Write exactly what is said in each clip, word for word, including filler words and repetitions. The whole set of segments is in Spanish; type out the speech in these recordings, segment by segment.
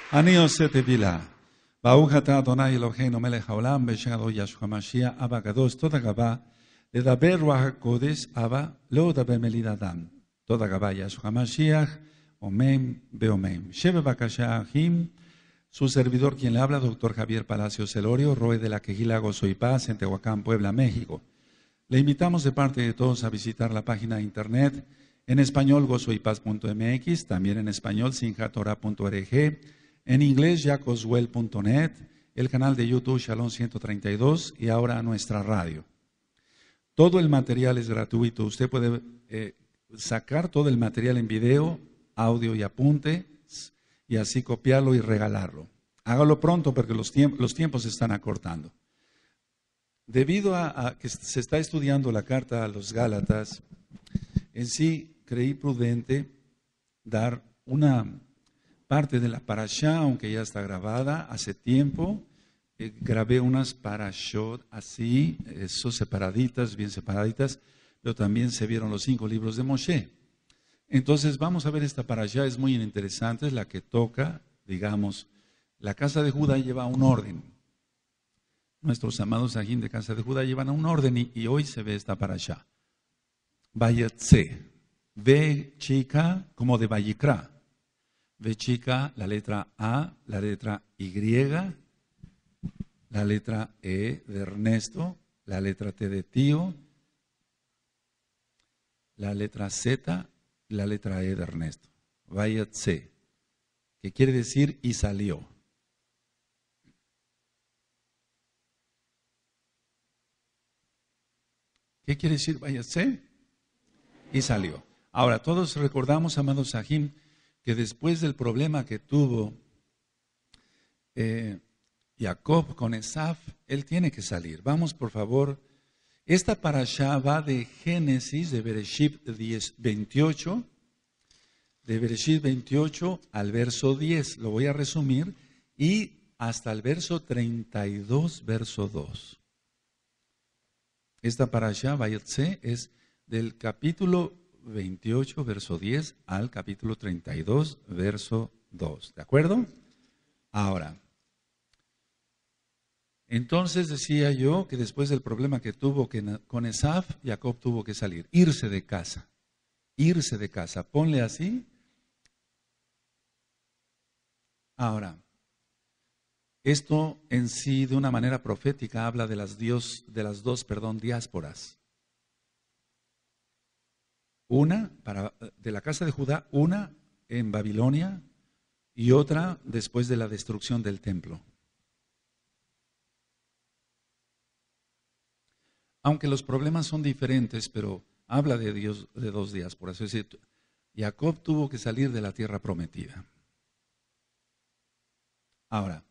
אני עושה תפילה. ברוך אתה אדוני אלוהינו מלך העולם בשערו ישוע המשיח אבא הקדוש, תודה רבה. לדבר רוח הקודש, אבא, לא לדבר מליד אדם. תודה רבה ישוע המשיח, אמן ואמן. שבבקשה אחים, su servidor quien le habla, doctor Javier Palacios Elorio, Roe de la Quejila Gozo y Paz en Tehuacán, Puebla, México. Le invitamos de parte de todos a visitar la página de internet en español gozo y paz punto m x, también en español simchat-torah punto org, en inglés jacoswell punto net, el canal de YouTube Shalom ciento treinta y dos y ahora nuestra radio. Todo el material es gratuito. Usted puede eh, sacar todo el material en video, audio y apunte y así copiarlo y regalarlo. Hágalo pronto porque los, tiemp- los tiempos se están acortando. Debido a, a que se está estudiando la carta a los Gálatas, en sí creí prudente dar una parte de la parashá, aunque ya está grabada hace tiempo. Eh, grabé unas parashot así, eso separaditas, bien separaditas, pero también se vieron los cinco libros de Moshe. Entonces vamos a ver esta parashá, es muy interesante, es la que toca, digamos, la casa de Judá lleva un orden. Nuestros amados ajín de casa de Judá llevan un orden y, y hoy se ve esta parashá. Vayetze, ve chica como de Vayikra. Ve chica, la letra A, la letra Y, la letra E de Ernesto, la letra T de tío, la letra Z, la letra E de Ernesto. Vayetze, que quiere decir y salió. ¿Qué quiere decir Vayetze? Y salió. Ahora, todos recordamos, amados Sahim, que después del problema que tuvo eh, Jacob con Esaf, él tiene que salir. Vamos, por favor. Esta parashá va de Génesis, de Bereshit veintiocho, de Bereshit veintiocho al verso diez. Lo voy a resumir. Y hasta el verso treinta y dos, verso dos. Esta parashá, Vayetze, es del capítulo veintiocho, verso diez, al capítulo treinta y dos, verso dos. ¿De acuerdo? Ahora, entonces decía yo que después del problema que tuvo con Esaf, Jacob tuvo que salir, irse de casa, irse de casa. Ponle así. Ahora, esto en sí, de una manera profética, habla de las, Dios, de las dos perdón, diásporas. Una para, de la casa de Judá, una en Babilonia y otra después de la destrucción del templo. Aunque los problemas son diferentes, pero habla de Dios de dos diásporas. Es decir, Jacob tuvo que salir de la tierra prometida. Ahora,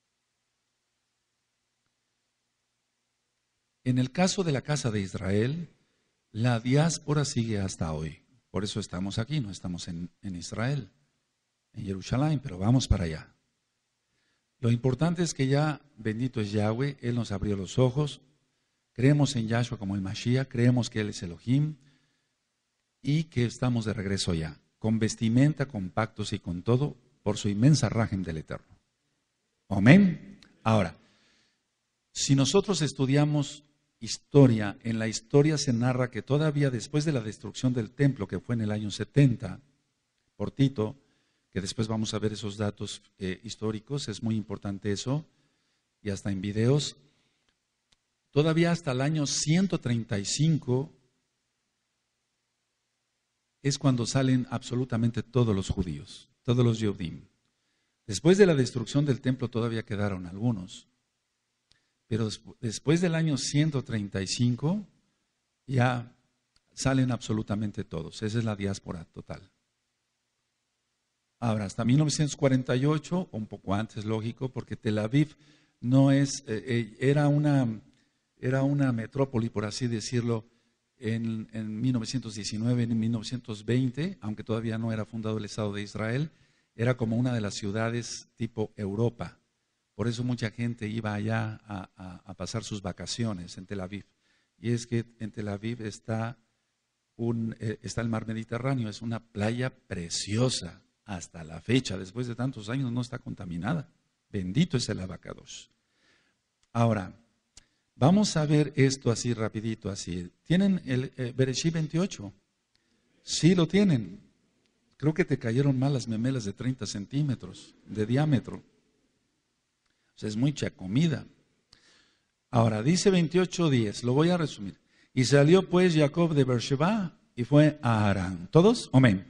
en el caso de la casa de Israel, la diáspora sigue hasta hoy. Por eso estamos aquí, no estamos en, en Israel, en Jerusalén, pero vamos para allá. Lo importante es que ya, bendito es Yahweh, Él nos abrió los ojos. Creemos en Yahshua como el Mashiach, creemos que Él es Elohim y que estamos de regreso ya, con vestimenta, con pactos y con todo, por su inmensa rajem del Eterno. Amén. Ahora, si nosotros estudiamos historia, en la historia se narra que todavía después de la destrucción del templo, que fue en el año setenta, por Tito, que después vamos a ver esos datos eh, históricos, es muy importante eso, y hasta en videos, todavía hasta el año ciento treinta y cinco es cuando salen absolutamente todos los judíos, todos los Yehudim. Después de la destrucción del templo todavía quedaron algunos. Pero después del año ciento treinta y cinco ya salen absolutamente todos. Esa es la diáspora total. Ahora, hasta mil novecientos cuarenta y ocho, o un poco antes, lógico, porque Tel Aviv no es, eh, era, una, era una metrópoli, por así decirlo, en, en mil novecientos diecinueve, en mil novecientos veinte, aunque todavía no era fundado el Estado de Israel, era como una de las ciudades tipo Europa. Por eso mucha gente iba allá a, a, a pasar sus vacaciones en Tel Aviv. Y es que en Tel Aviv está, un, eh, está el mar Mediterráneo, es una playa preciosa. hasta la fecha, después de tantos años, no está contaminada. Bendito es el abacados. Ahora, vamos a ver esto así rapidito, así. ¿Tienen el eh, Bereshit veintiocho? Sí lo tienen. Creo que te cayeron mal las memelas de treinta centímetros de diámetro. O sea, es mucha comida. Ahora, dice veintiocho diez, lo voy a resumir. Y salió pues Jacob de Beersheba y fue a Harán. ¿Todos? Amén.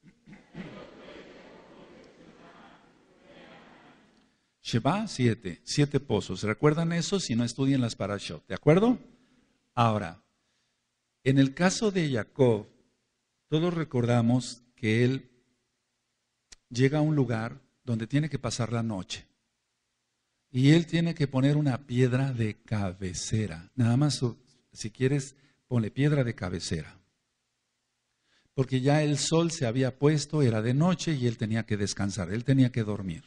Sheba, siete, siete pozos. ¿Recuerdan eso? Si no estudian las parashot, ¿de acuerdo? Ahora, en el caso de Jacob, todos recordamos que él llega a un lugar donde tiene que pasar la noche. Y él tiene que poner una piedra de cabecera. Nada más, si quieres, ponle piedra de cabecera. Porque ya el sol se había puesto, era de noche y él tenía que descansar, él tenía que dormir.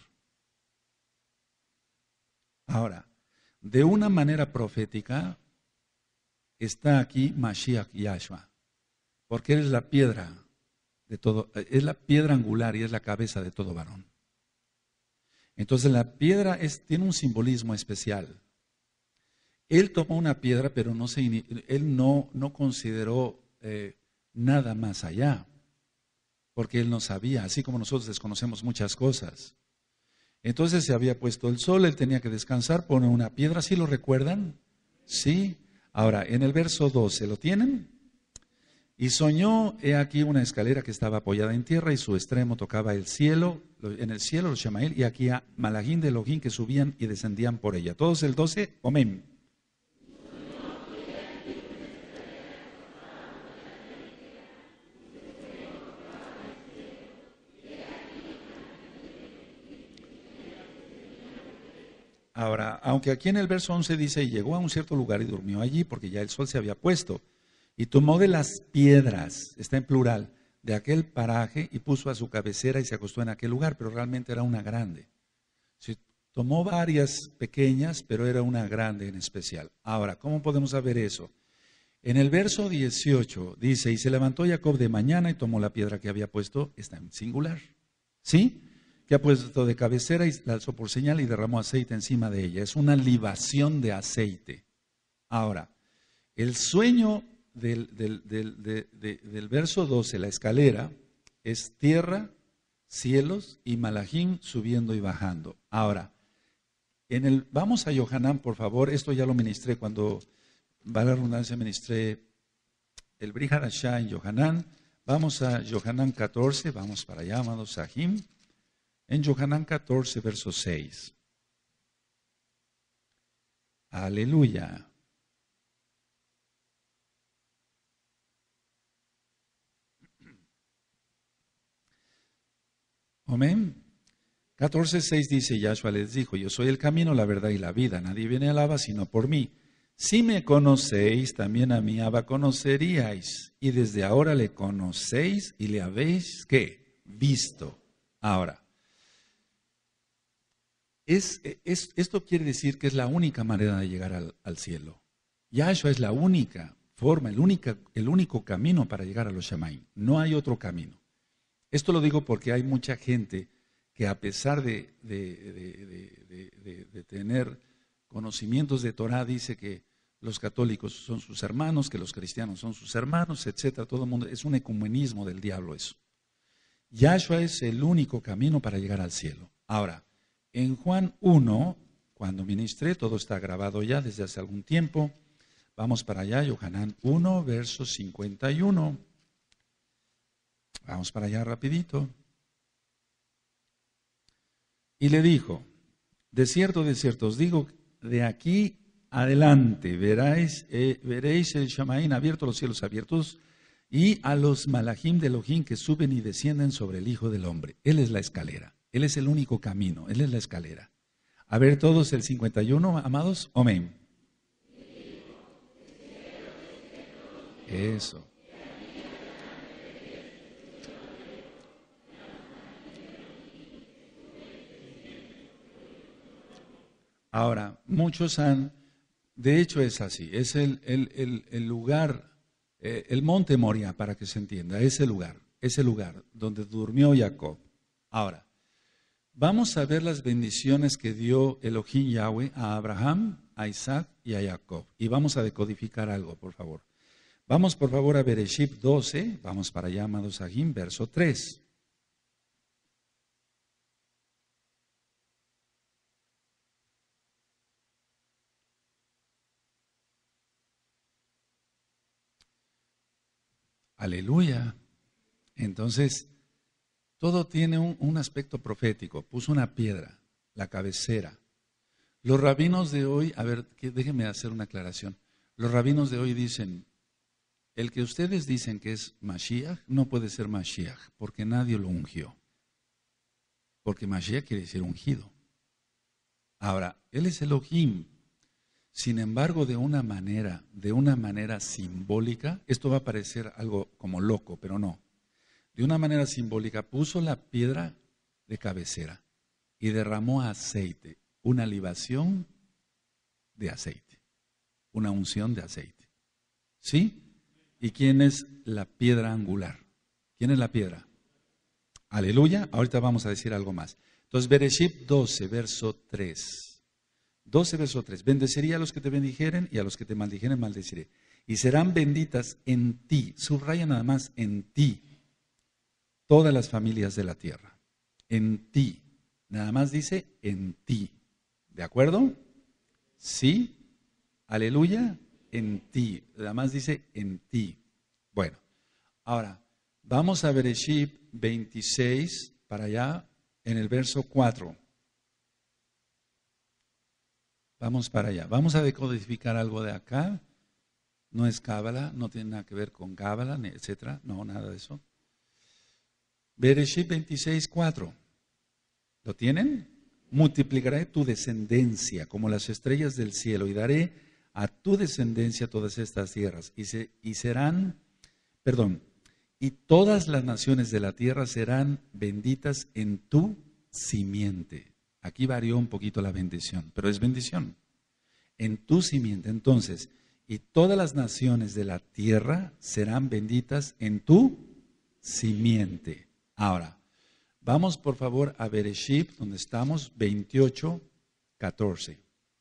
Ahora, de una manera profética, está aquí Mashiach Yahshua, porque él es la piedra de todo, es la piedra angular y es la cabeza de todo varón. Entonces la piedra es, tiene un simbolismo especial. Él tomó una piedra, pero no se, él no, no consideró eh, nada más allá, porque él no sabía, así como nosotros desconocemos muchas cosas. Entonces se había puesto el sol, él tenía que descansar, pone una piedra, ¿sí lo recuerdan? Sí. Ahora, en el verso doce, ¿lo tienen? Y soñó, he aquí una escalera que estaba apoyada en tierra y su extremo tocaba el cielo, en el cielo los Shamael, y aquí a Malachim de Elohim que subían y descendían por ella. Todos el doce, amén. Ahora, aunque aquí en el verso once dice, y llegó a un cierto lugar y durmió allí, porque ya el sol se había puesto, y tomó de las piedras, está en plural, de aquel paraje, y puso a su cabecera y se acostó en aquel lugar, pero realmente era una grande. Sí, tomó varias pequeñas, pero era una grande en especial. Ahora, ¿cómo podemos saber eso? En el verso dieciocho dice, y se levantó Jacob de mañana y tomó la piedra que había puesto, está en singular, ¿sí? Que ha puesto de cabecera y la alzó por señal y derramó aceite encima de ella. Es una libación de aceite. Ahora, el sueño del, del, del, de, de, del verso doce, la escalera, es tierra, cielos y Malachim subiendo y bajando. Ahora, en el, vamos a Yohanan, por favor. Esto ya lo ministré cuando, va la redundancia, ministré el Bri Hadashah en Yohanan. Vamos a Yohanan catorce, vamos para allá, amados Sahim. En Yohanan catorce, verso seis. Aleluya. Amén. catorce seis dice, Yahshua les dijo, yo soy el camino, la verdad y la vida. Nadie viene al Abba sino por mí. Si me conocéis, también a mí Abba conoceríais. Y desde ahora le conocéis y le habéis, ¿qué? Visto. Ahora. Es, es, esto quiere decir que es la única manera de llegar al, al cielo. Yahshua es la única forma, el, única, el único camino para llegar a los Shamaim. No hay otro camino. Esto lo digo porque hay mucha gente que a pesar de, de, de, de, de, de tener conocimientos de Torah, dice que los católicos son sus hermanos, que los cristianos son sus hermanos, etcétera. Todo el mundo, es un ecumenismo del diablo eso. Yahshua es el único camino para llegar al cielo. Ahora, en Juan uno, cuando ministré, todo está grabado ya desde hace algún tiempo. Vamos para allá, Yohanan uno, verso cincuenta y uno. Vamos para allá rapidito. Y le dijo, de cierto, de cierto, os digo, de aquí adelante veréis, eh, veréis el Shamaín abierto, los cielos abiertos, y a los Malachim de Elohim que suben y descienden sobre el Hijo del Hombre. Él es la escalera. Él es el único camino, Él es la escalera. A ver todos el cincuenta y uno, amados, amén. Eso. Ahora, muchos han, de hecho es así, es el, el, el, el lugar, eh, el monte Moria, para que se entienda, ese lugar, ese lugar donde durmió Jacob. Ahora, vamos a ver las bendiciones que dio Elohim Yahweh a Abraham, a Isaac y a Jacob. Y vamos a decodificar algo, por favor. Vamos, por favor, a Bereshit doce. Vamos para allá, amados Sahim, verso tres. Aleluya. Entonces, todo tiene un, un aspecto profético. Puso una piedra, la cabecera. Los rabinos de hoy, a ver, que, déjenme hacer una aclaración. Los rabinos de hoy dicen, el que ustedes dicen que es Mashiach, no puede ser Mashiach, porque nadie lo ungió. Porque Mashiach quiere decir ungido. Ahora, él es Elohim. Sin embargo, de una manera, de una manera simbólica, esto va a parecer algo como loco, pero no. De una manera simbólica, puso la piedra de cabecera y derramó aceite, una libación de aceite, una unción de aceite. ¿Sí? ¿Y quién es la piedra angular? ¿Quién es la piedra? Aleluya. Ahorita vamos a decir algo más. Entonces, Bereshit doce, verso tres. doce, verso tres. Bendeciré a los que te bendijeren y a los que te maldijeren maldeciré. Y serán benditas en ti, subraya nada más, en ti, todas las familias de la tierra. En ti. Nada más dice en ti. ¿De acuerdo? Sí. Aleluya. En ti. Nada más dice en ti. Bueno, ahora vamos a Bereshit veintiséis para allá en el verso cuatro. Vamos para allá. Vamos a decodificar algo de acá. No es cábala, no tiene nada que ver con cábala, etcétera. No, nada de eso. Bereshit veintiséis, cuatro. ¿Lo tienen? Multiplicaré tu descendencia como las estrellas del cielo y daré a tu descendencia todas estas tierras y, se, y serán, perdón, y todas las naciones de la tierra serán benditas en tu simiente. Aquí varió un poquito la bendición, pero es bendición. En tu simiente, entonces, y todas las naciones de la tierra serán benditas en tu simiente. Ahora, vamos por favor a Bereshit, donde estamos, veintiocho, catorce.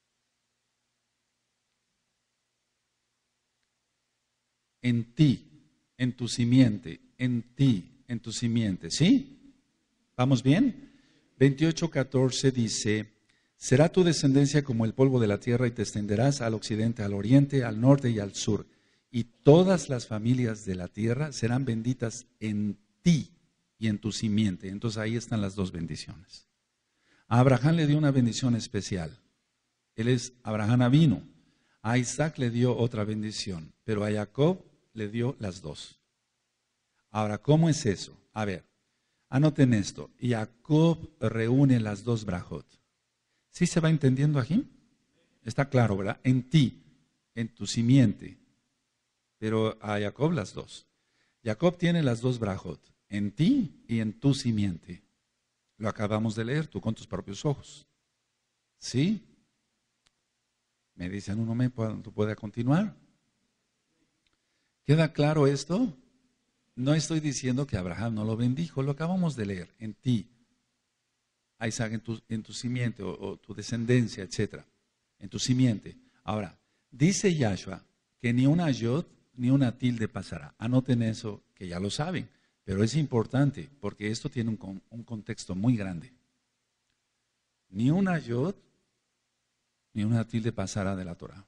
En ti, en tu simiente, en ti, en tu simiente, ¿sí? ¿Vamos bien? veintiocho, catorce dice, será tu descendencia como el polvo de la tierra y te extenderás al occidente, al oriente, al norte y al sur. Y todas las familias de la tierra serán benditas en ti y en tu simiente. Entonces ahí están las dos bendiciones. A Abraham le dio una bendición especial. Él es Abraham Avinu. A Isaac le dio otra bendición, pero a Jacob le dio las dos. Ahora, ¿cómo es eso? A ver, anoten esto. Jacob reúne las dos brajot. ¿Sí se va entendiendo aquí? Está claro, ¿verdad? En ti, en tu simiente. Pero a Jacob las dos. Jacob tiene las dos brajot, en ti y en tu simiente. Lo acabamos de leer tú con tus propios ojos. ¿Sí? Me dicen un momento, ¿tú puedes continuar? ¿Queda claro esto? No estoy diciendo que Abraham no lo bendijo, lo acabamos de leer, en ti, a Isaac en tu, en tu simiente o, o tu descendencia, etcétera, en tu simiente. Ahora, dice Yahshua que ni una yod ni una tilde pasará. Anoten eso, que ya lo saben, pero es importante porque esto tiene un, un contexto muy grande. Ni una yod ni una tilde pasará de la Torah.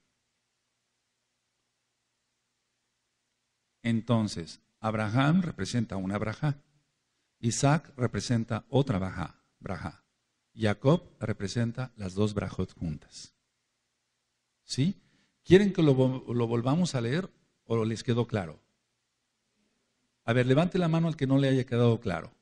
Entonces, Abraham representa una brajá, Isaac representa otra brajá, brajá. Jacob representa las dos brajot juntas. ¿Sí? ¿Quieren que lo, lo volvamos a leer o les quedó claro? A ver, levante la mano al que no le haya quedado claro.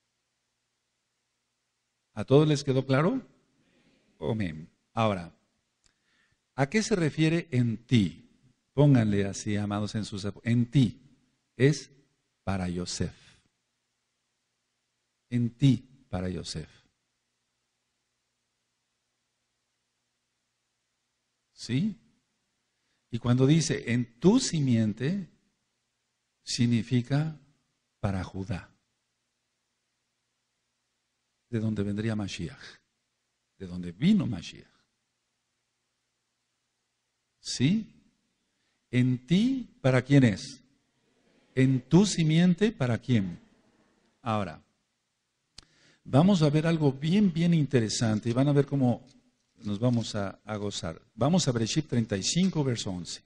¿A todos les quedó claro? Amén. Ahora, ¿a qué se refiere en ti? Pónganle así, amados, en sus... En ti es para Yosef. En ti para Yosef. ¿Sí? Y cuando dice en tu simiente, significa para Judá. de donde vendría Mashiach, de donde vino Mashiach. ¿Sí? En ti, ¿para quién es? En tu simiente, ¿para quién? Ahora, vamos a ver algo bien, bien interesante y van a ver cómo nos vamos a, a gozar. Vamos a Bereshit treinta y cinco, verso once.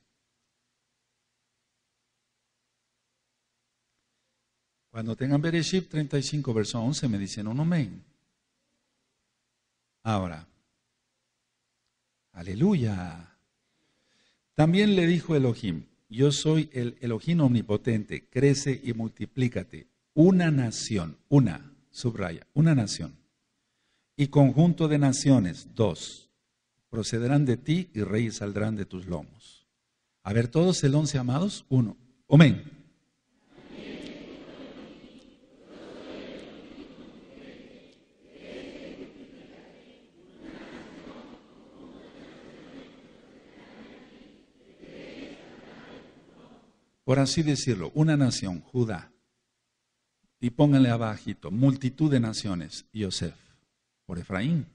Cuando tengan Bereshit treinta y cinco, verso once, me dicen un amén. Ahora, aleluya. También le dijo Elohim, yo soy el Elohim omnipotente, crece y multiplícate. Una nación, una, subraya, una nación. Y conjunto de naciones, dos, procederán de ti y reyes saldrán de tus lomos. A ver, todos el once, amados, uno. Amén. Por así decirlo, una nación, Judá. Y pónganle abajito, multitud de naciones, Yosef, por Efraín.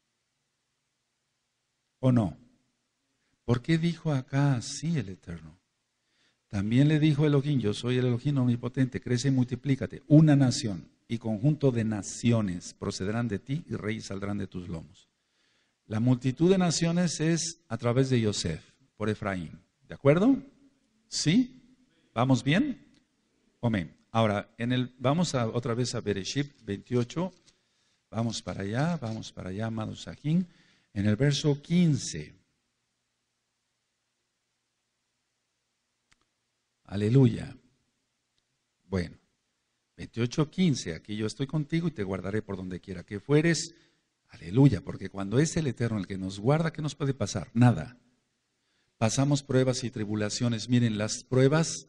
¿O no? ¿Por qué dijo acá así el Eterno? También le dijo Elohim, yo soy el Elohim omnipotente, crece y multiplícate. Una nación y conjunto de naciones procederán de ti y reyes saldrán de tus lomos. La multitud de naciones es a través de Yosef, por Efraín. ¿De acuerdo? ¿Sí? ¿Vamos bien? Amén. Ahora, en el, vamos a, otra vez a Bereshit veintiocho. Vamos para allá, vamos para allá, amados Sajín. En el verso quince. Aleluya. Bueno, veintiocho quince. Aquí yo estoy contigo y te guardaré por donde quiera que fueres. Aleluya, porque cuando es el Eterno el que nos guarda, ¿qué nos puede pasar? Nada. Pasamos pruebas y tribulaciones. Miren, las pruebas,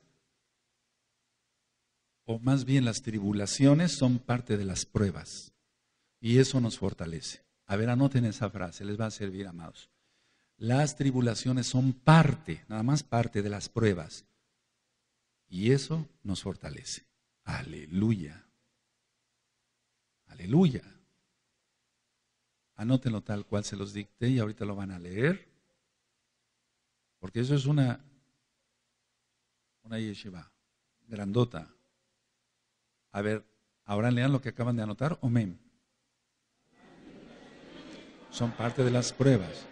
o más bien las tribulaciones, son parte de las pruebas. Y eso nos fortalece. A ver, anoten esa frase, les va a servir, amados. Las tribulaciones son parte, nada más parte de las pruebas. Y eso nos fortalece. Aleluya. Aleluya. Anótenlo tal cual se los dicté y ahorita lo van a leer. Porque eso es una, una yeshiva grandota. A ver, ahora lean lo que acaban de anotar. Amén. Son parte de las pruebas.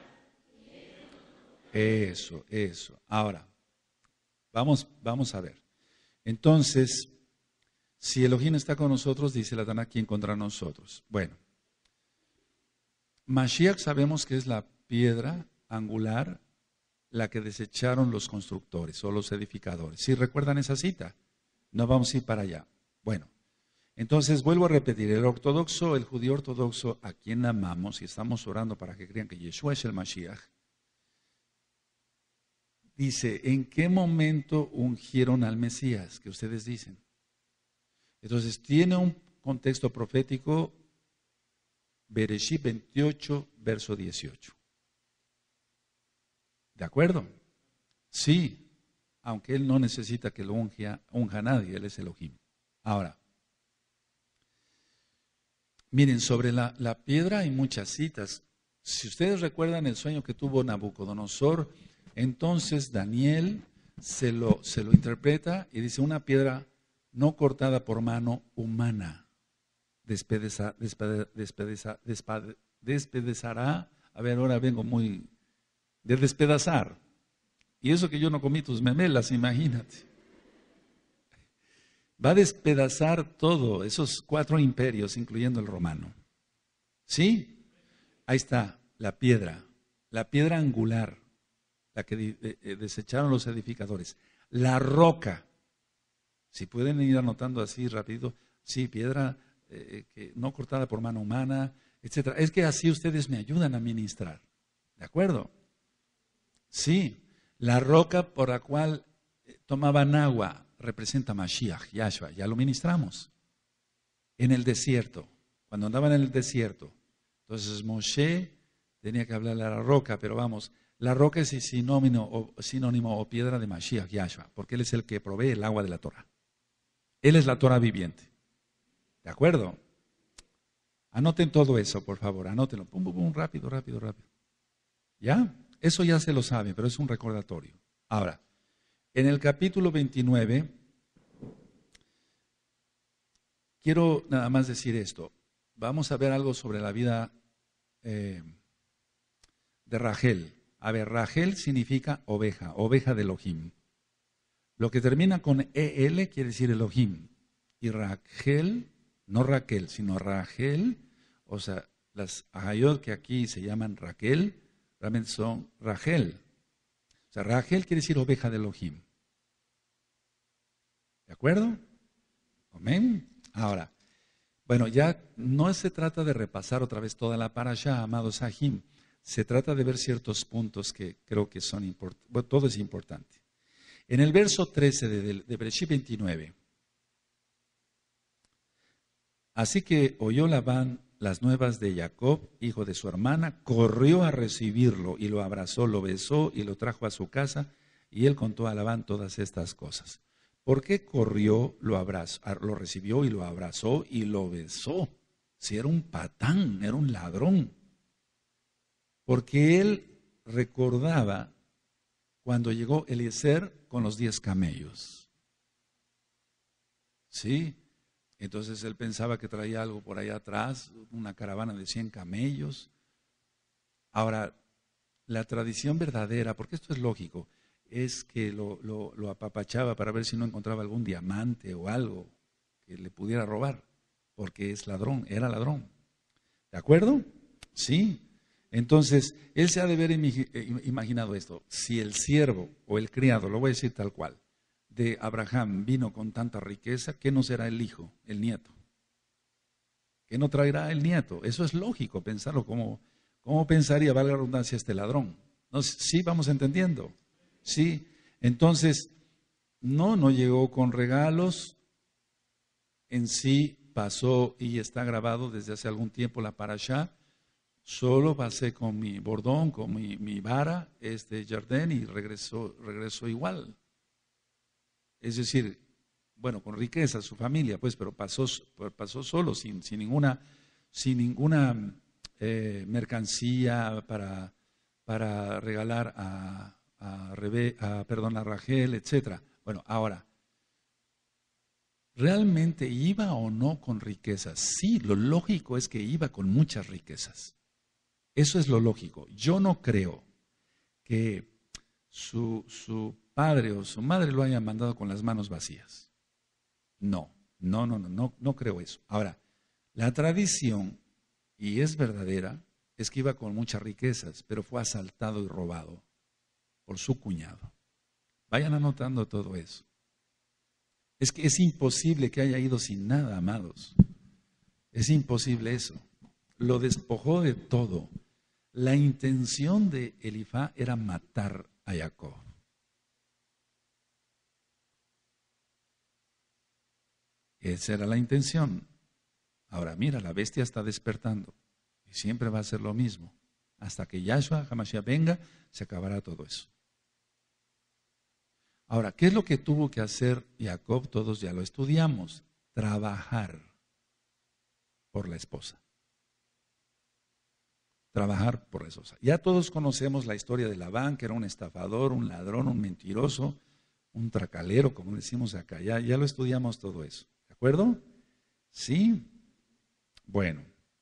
Eso, eso. Ahora, vamos, vamos a ver. Entonces, si Elohim está con nosotros, dice la Tanakh, ¿quién contra nosotros? Bueno, Mashiach sabemos que es la piedra angular, la que desecharon los constructores o los edificadores. ¿Sí recuerdan esa cita? No vamos a ir para allá. Bueno, entonces vuelvo a repetir, el ortodoxo, el judío ortodoxo, a quien amamos y estamos orando para que crean que Yeshua es el Mashiach, dice, ¿en qué momento ungieron al Mesías? Que ustedes dicen. Entonces tiene un contexto profético, Bereshit veintiocho, verso dieciocho. ¿De acuerdo? Sí, aunque él no necesita que lo unja, unja a nadie, él es Elohim. Ahora, miren, sobre la, la piedra hay muchas citas. Si ustedes recuerdan el sueño que tuvo Nabucodonosor, entonces Daniel se lo, se lo interpreta y dice una piedra no cortada por mano humana. Despedeza, despede, despedeza, despade, despedezará. A ver, ahora vengo muy de despedazar. Y eso que yo no comí tus memelas, imagínate. Va a despedazar todo, esos cuatro imperios, incluyendo el romano. ¿Sí? Ahí está, la piedra, la piedra angular, la que desecharon los edificadores. La roca, si pueden ir anotando así rápido, sí, piedra eh, que no cortada por mano humana, etcétera. Es que así ustedes me ayudan a ministrar, ¿de acuerdo? Sí, la roca por la cual tomaban agua representa Mashiach, Yahshua, ya lo ministramos. En el desierto, cuando andaban en el desierto, entonces Moshe tenía que hablarle a la roca, pero vamos, la roca es sinónimo o, sinónimo o piedra de Mashiach, Yahshua, porque él es el que provee el agua de la Torah. Él es la Torah viviente. ¿De acuerdo? Anoten todo eso, por favor, anótenlo. Pum, pum, pum, rápido, rápido, rápido. ¿Ya? Eso ya se lo saben, pero es un recordatorio. Ahora, en el capítulo veintinueve, quiero nada más decir esto. Vamos a ver algo sobre la vida eh, de Rachel. A ver, Rachel significa oveja, oveja de Elohim. Lo que termina con E L quiere decir Elohim. Y Rachel, no Raquel, sino Rachel, o sea, las Ahayot que aquí se llaman Raquel, realmente son Rachel. O sea, Rachel quiere decir oveja de Elohim. ¿De acuerdo? Amén. Ahora, bueno, ya no se trata de repasar otra vez toda la parashá, amados Sahim. Se trata de ver ciertos puntos que creo que son importantes. Bueno, todo es importante. En el verso trece de, de, de Bereshit veintinueve. Así que oyó Labán las nuevas de Jacob, hijo de su hermana, corrió a recibirlo y lo abrazó, lo besó y lo trajo a su casa, y él contó a Labán todas estas cosas. ¿Por qué corrió, lo abrazó, lo recibió y lo abrazó y lo besó? Si era un patán, era un ladrón. Porque él recordaba cuando llegó Eliezer con los diez camellos. ¿Sí? Entonces él pensaba que traía algo por allá atrás, una caravana de cien camellos. Ahora, la tradición verdadera, porque esto es lógico, es que lo, lo, lo apapachaba para ver si no encontraba algún diamante o algo que le pudiera robar, porque es ladrón, era ladrón. ¿De acuerdo? Sí. Entonces, él se ha de haber imaginado esto. Si el siervo o el criado, lo voy a decir tal cual, de Abraham vino con tanta riqueza, ¿qué no será el hijo, el nieto? ¿Qué no traerá el nieto? Eso es lógico pensarlo. ¿Cómo, cómo pensaría, valga la redundancia, este ladrón? ¿No? Sí, vamos entendiendo. Sí, entonces, no, no llegó con regalos. En sí pasó y está grabado desde hace algún tiempo la parashá. Solo pasé con mi bordón, con mi, mi vara, este jardín, y regresó, regresó igual. Es decir, bueno, con riqueza, su familia, pues, pero pasó, pasó solo, sin, sin ninguna, sin ninguna eh, mercancía para, para regalar a, a, Rebe, a, perdón, a Rachel, etcétera. Bueno, ahora, ¿realmente iba o no con riquezas? Sí, lo lógico es que iba con muchas riquezas. Eso es lo lógico. Yo no creo que su, su padre o su madre lo hayan mandado con las manos vacías. No, no, no, no, no, no creo eso. Ahora, la tradición, y es verdadera, es que iba con muchas riquezas, pero fue asaltado y robado por su cuñado. Vayan anotando todo eso. Es que es imposible que haya ido sin nada, amados. Es imposible eso. Lo despojó de todo. La intención de Elifá era matar a Jacob. Esa era la intención. Ahora mira, la bestia está despertando y siempre va a ser lo mismo. Hasta que Yahshua HaMashiach venga, se acabará todo eso. Ahora, ¿qué es lo que tuvo que hacer Jacob? Todos ya lo estudiamos. Trabajar por la esposa. Trabajar por la esposa. Ya todos conocemos la historia de Labán, que era un estafador, un ladrón, un mentiroso, un tracalero, como decimos acá. Ya, ya lo estudiamos todo eso. ¿De acuerdo? Sí. Bueno.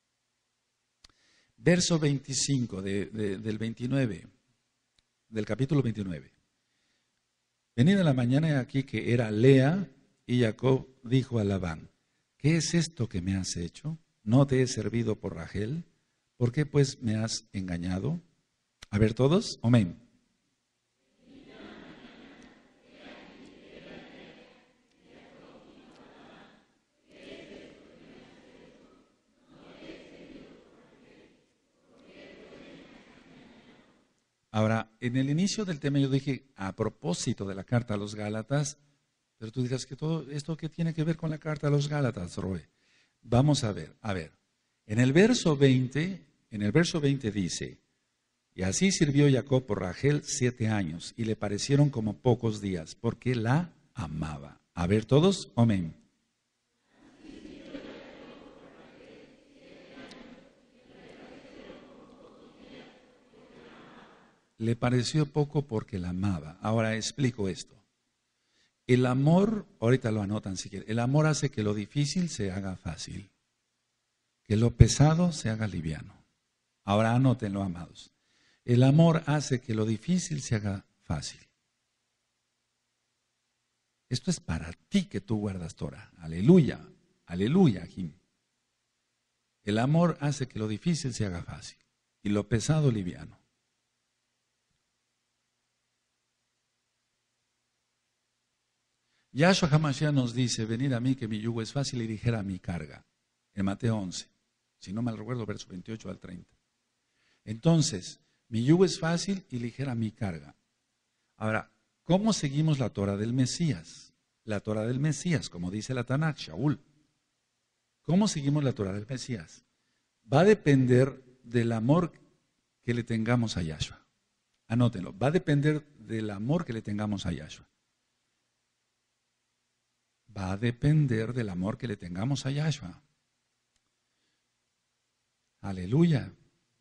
Verso veinticinco de, de, del veintinueve, del capítulo veintinueve. Venida la mañana aquí que era Lea, y Jacob dijo a Labán: ¿qué es esto que me has hecho? ¿No te he servido por Rachel? ¿Por qué pues me has engañado? A ver todos, amén. Ahora, en el inicio del tema yo dije, a propósito de la carta a los Gálatas, pero tú dirás que todo esto que tiene que ver con la carta a los Gálatas, Roe. Vamos a ver, a ver. En el verso veinte, en el verso veinte dice: y así sirvió Jacob por Rachel siete años, y le parecieron como pocos días, porque la amaba. A ver todos, amén. le pareció poco porque la amaba. Ahora explico esto. El amor, ahorita lo anotan si quieren, el amor hace que lo difícil se haga fácil, que lo pesado se haga liviano. Ahora anótenlo, amados. El amor hace que lo difícil se haga fácil. Esto es para ti que tú guardas Torah. Aleluya, aleluya, Jim. El amor hace que lo difícil se haga fácil y lo pesado liviano. Yahshua HaMashiach nos dice, venid a mí que mi yugo es fácil y ligera mi carga. En Mateo once, si no mal recuerdo, verso veintiocho al treinta. Entonces, mi yugo es fácil y ligera mi carga. Ahora, ¿cómo seguimos la Torah del Mesías? La Torah del Mesías, como dice la Tanakh, Shaul. ¿Cómo seguimos la Torah del Mesías? Va a depender del amor que le tengamos a Yahshua. Anótenlo, va a depender del amor que le tengamos a Yahshua. Va a depender del amor que le tengamos a Yahshua. Aleluya.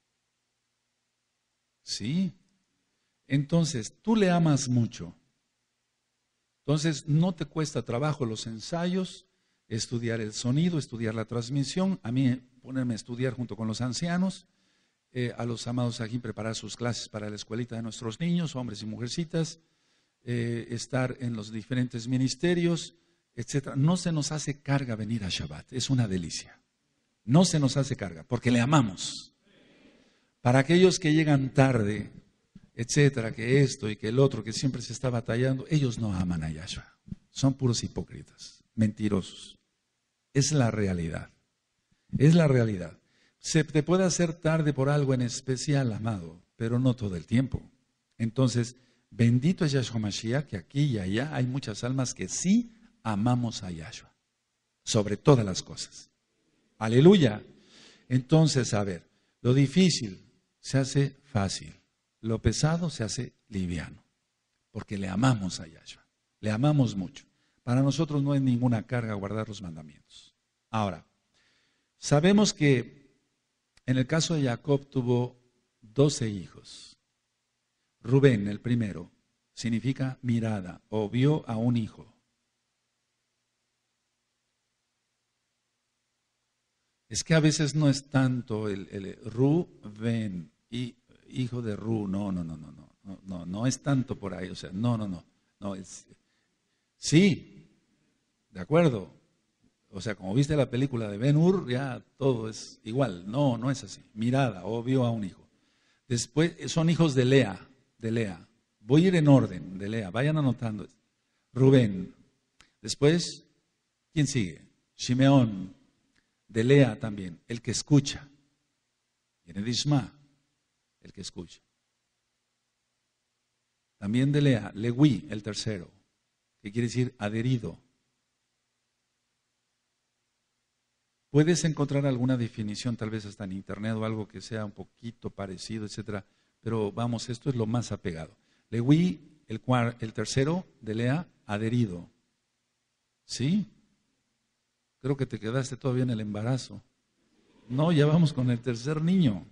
Sí. Entonces, tú le amas mucho. Entonces, no te cuesta trabajo los ensayos, estudiar el sonido, estudiar la transmisión. A mí, ponerme a estudiar junto con los ancianos. Eh, a los amados aquí, preparar sus clases para la escuelita de nuestros niños, hombres y mujercitas. Eh, estar en los diferentes ministerios, etcétera. No se nos hace carga venir a Shabbat. Es una delicia. No se nos hace carga, porque le amamos. Para aquellos que llegan tarde, etcétera, que esto y que el otro, que siempre se está batallando, ellos no aman a Yahshua. Son puros hipócritas, mentirosos. Es la realidad. Es la realidad. Se te puede hacer tarde por algo en especial, amado, pero no todo el tiempo. Entonces, bendito es Yahshua Mashiach, que aquí y allá hay muchas almas que sí amamos a Yahshua, sobre todas las cosas. Aleluya. Entonces, a ver, lo difícil se hace fácil, lo pesado se hace liviano, porque le amamos a Yahshua, le amamos mucho. Para nosotros no es ninguna carga guardar los mandamientos. Ahora, sabemos que en el caso de Jacob tuvo doce hijos. Rubén, el primero, significa mirada o vio a un hijo. Es que a veces no es tanto el, el Rubén, y hijo de Ru, no, no, no, no, no, no, no, no es tanto por ahí, o sea, no, no, no, no es, sí, de acuerdo, o sea, como viste la película de Ben-Hur, ya todo es igual, no, no es así, mirada, o vio a un hijo. Después, son hijos de Lea, de Lea, voy a ir en orden, de Lea, vayan anotando, Rubén, después, ¿quién sigue? Shimeón, de Lea también, el que escucha. Viene de Isma, el que escucha. También de Lea, Lewi, el tercero, que quiere decir adherido. Puedes encontrar alguna definición, tal vez hasta en internet o algo que sea un poquito parecido, etcétera. Pero vamos, esto es lo más apegado. Lewi, el, cuar, el tercero, de Lea, adherido. ¿Sí? Creo que te quedaste todavía en el embarazo. No, ya vamos con el tercer niño.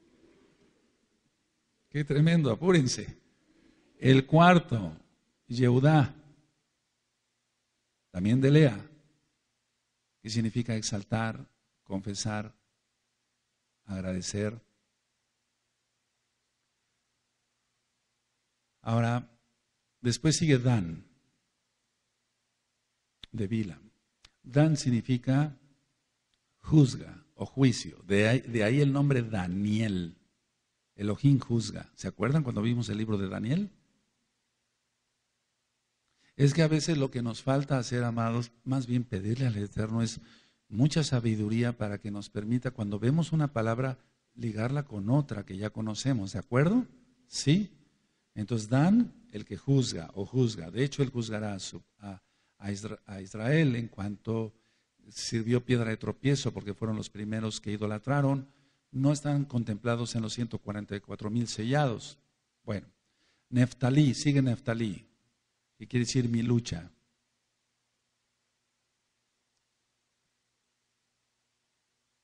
Qué tremendo, apúrense. El cuarto, Yehudá, también de Lea, que significa exaltar, confesar, agradecer. Ahora, después sigue Dan, de Bila. Dan significa juzga o juicio. De ahí, de ahí el nombre Daniel. Elohim juzga. ¿Se acuerdan cuando vimos el libro de Daniel? Es que a veces lo que nos falta hacer, amados, más bien pedirle al Eterno es mucha sabiduría para que nos permita, cuando vemos una palabra, ligarla con otra que ya conocemos. ¿De acuerdo? ¿Sí? Entonces Dan, el que juzga o juzga. De hecho, él juzgará a su... A, a Israel en cuanto sirvió piedra de tropiezo, porque fueron los primeros que idolatraron. No están contemplados en los ciento cuarenta y cuatro mil sellados. Bueno, Neftalí, sigue Neftalí, que quiere decir mi lucha.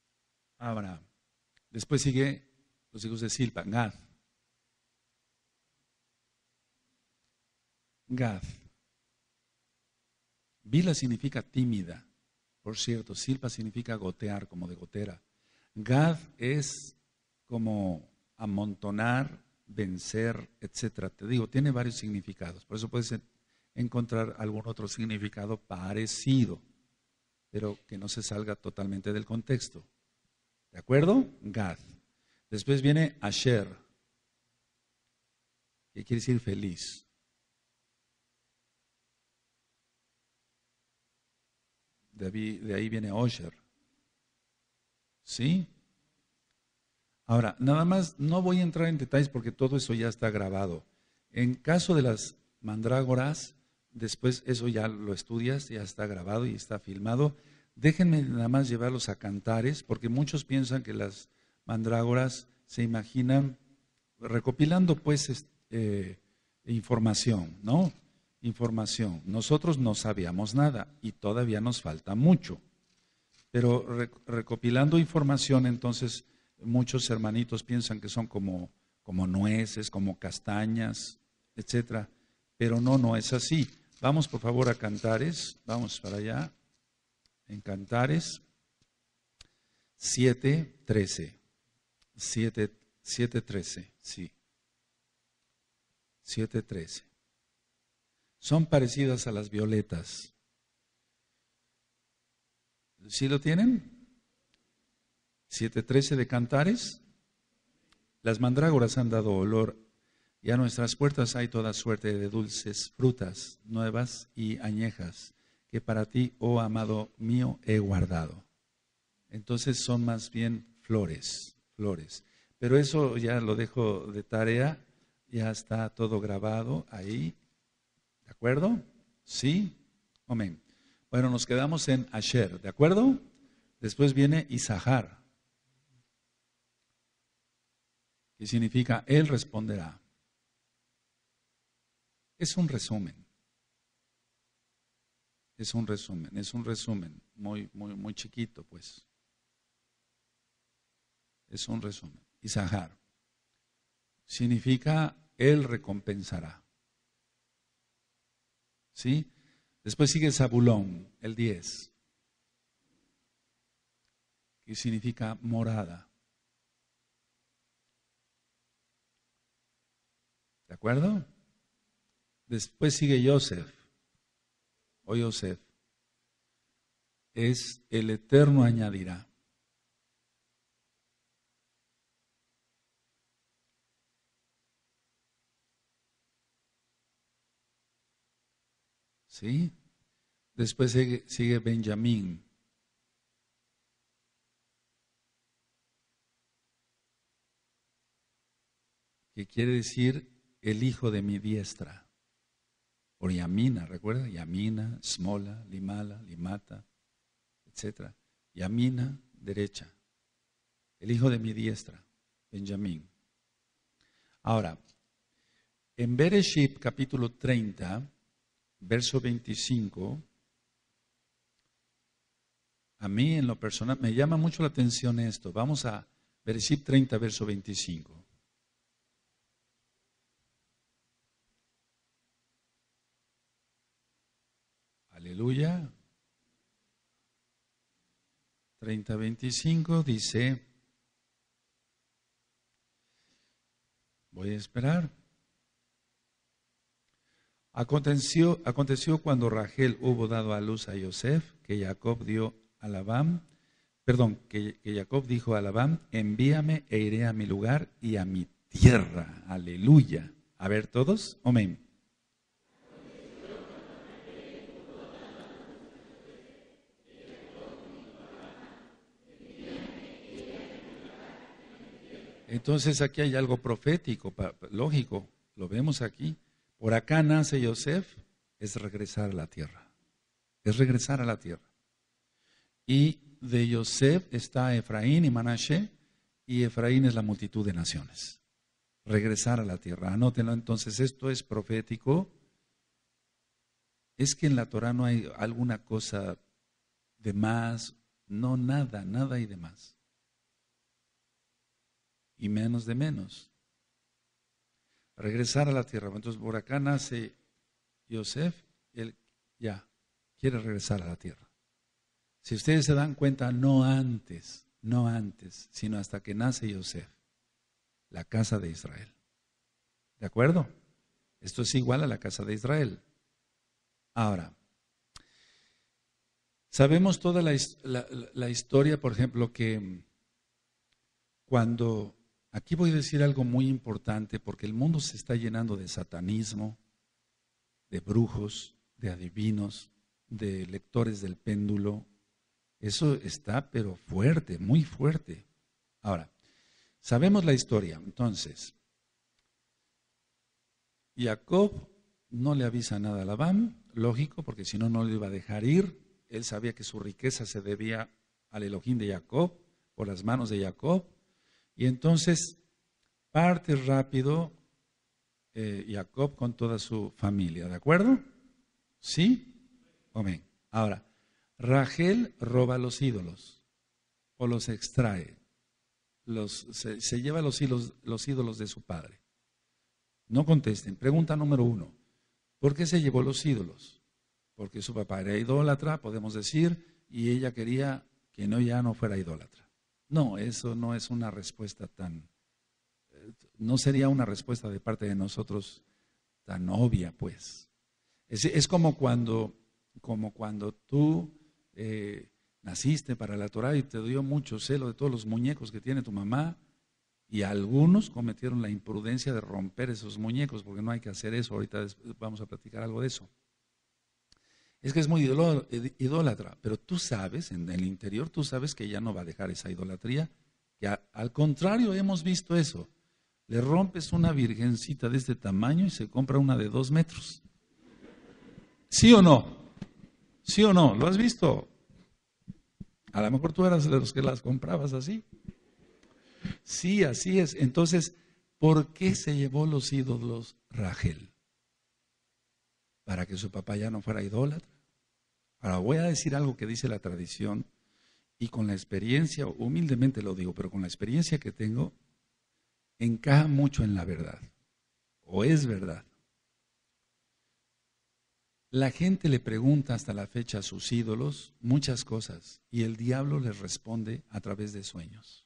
Ahora, después sigue los hijos de Silpa, Gad. Gad. Bila significa tímida. Por cierto, Silpa significa gotear, como de gotera. Gad es como amontonar, vencer, etcétera. Te digo, tiene varios significados. Por eso puedes encontrar algún otro significado parecido, pero que no se salga totalmente del contexto. ¿De acuerdo? Gad. Después viene Asher, que quiere decir feliz. De ahí, de ahí viene Osher. ¿Sí? Ahora, nada más, no voy a entrar en detalles porque todo eso ya está grabado. En caso de las mandrágoras, después eso ya lo estudias, ya está grabado y está filmado. Déjenme nada más llevarlos a Cantares, porque muchos piensan que las mandrágoras se imaginan recopilando pues eh, información, ¿no? Información. Nosotros no sabíamos nada y todavía nos falta mucho. Pero recopilando información, entonces muchos hermanitos piensan que son como, como nueces, como castañas, etcétera. Pero no, no es así. Vamos por favor a Cantares, vamos para allá. En Cantares siete trece. siete trece, sí. siete trece. Son parecidas a las violetas. ¿Sí lo tienen? siete trece de Cantares. Las mandrágoras han dado olor y a nuestras puertas hay toda suerte de dulces frutas nuevas y añejas que para ti, oh amado mío, he guardado. Entonces son más bien flores, flores. Pero eso ya lo dejo de tarea, ya está todo grabado ahí. ¿De acuerdo? ¿Sí? Amén. Bueno, nos quedamos en Asher, ¿de acuerdo? Después viene Isahar, que significa él responderá. Es un resumen. Es un resumen, es un resumen muy, muy, muy chiquito, pues. Es un resumen. Isahar significa él recompensará. ¿Sí? Después sigue Zabulón, el diez, que significa morada. ¿De acuerdo? Después sigue Yosef, o Yosef, es el Eterno añadirá. ¿Sí? Después sigue, sigue Benjamín. Que quiere decir el hijo de mi diestra. Por Yamina, ¿recuerda? Yamina, Smola, Limala, Limata, etcétera. Yamina, derecha. El hijo de mi diestra, Benjamín. Ahora, en Bereshit capítulo treinta, verso veinticinco, a mí en lo personal me llama mucho la atención esto. Vamos a Bereshit treinta, verso veinticinco. Aleluya. treinta veinticinco dice, voy a esperar. Aconteció, aconteció cuando Rachel hubo dado a luz a Yosef, que Jacob dio a Labán, perdón, que, que Jacob dijo a Labán, envíame e iré a mi lugar y a mi tierra. Aleluya. A ver todos, amén. Entonces aquí hay algo profético, lógico, lo vemos aquí. Por acá nace Yosef, es regresar a la tierra, es regresar a la tierra. Y de Yosef está Efraín y Manashe, y Efraín es la multitud de naciones. Regresar a la tierra, anótenlo entonces, esto es profético. Es que en la Torah no hay alguna cosa de más, no, nada, nada hay de más. Y menos de menos. Regresar a la tierra. Entonces por acá nace Yosef, él ya quiere regresar a la tierra. Si ustedes se dan cuenta, no antes, no antes, sino hasta que nace Yosef, la casa de Israel. ¿De acuerdo? Esto es igual a la casa de Israel. Ahora, sabemos toda la, la, la historia, por ejemplo, que cuando, aquí voy a decir algo muy importante, porque el mundo se está llenando de satanismo, de brujos, de adivinos, de lectores del péndulo. Eso está, pero fuerte, muy fuerte. Ahora, sabemos la historia. Entonces, Jacob no le avisa nada a Labán, lógico, porque si no, no lo iba a dejar ir. Él sabía que su riqueza se debía al Elohim de Jacob, por las manos de Jacob. Y entonces parte rápido eh, Jacob con toda su familia, ¿de acuerdo? ¿Sí? Amén. Ahora, Rachel roba los ídolos o los extrae, los, se, se lleva los ídolos, los ídolos de su padre. No contesten. Pregunta número uno. ¿Por qué se llevó los ídolos? Porque su papá era idólatra, podemos decir, y ella quería que no ya no fuera idólatra. No, eso no es una respuesta tan, no sería una respuesta de parte de nosotros tan obvia, pues. Es, es como cuando, como cuando tú eh, naciste para la Torah y te dio mucho celo de todos los muñecos que tiene tu mamá, y algunos cometieron la imprudencia de romper esos muñecos, porque no hay que hacer eso. Ahorita vamos a platicar algo de eso. Es que es muy idólatra, pero tú sabes, en el interior tú sabes que ya no va a dejar esa idolatría, que a, al contrario hemos visto eso. Le rompes una virgencita de este tamaño y se compra una de dos metros. ¿Sí o no? ¿Sí o no? ¿Lo has visto? A lo mejor tú eras de los que las comprabas así. Sí, así es. Entonces, ¿por qué se llevó los ídolos Rachel? Para que su papá ya no fuera idólatra. Ahora voy a decir algo que dice la tradición y con la experiencia, humildemente lo digo, pero con la experiencia que tengo, encaja mucho en la verdad, o es verdad. La gente le pregunta hasta la fecha a sus ídolos muchas cosas y el diablo les responde a través de sueños.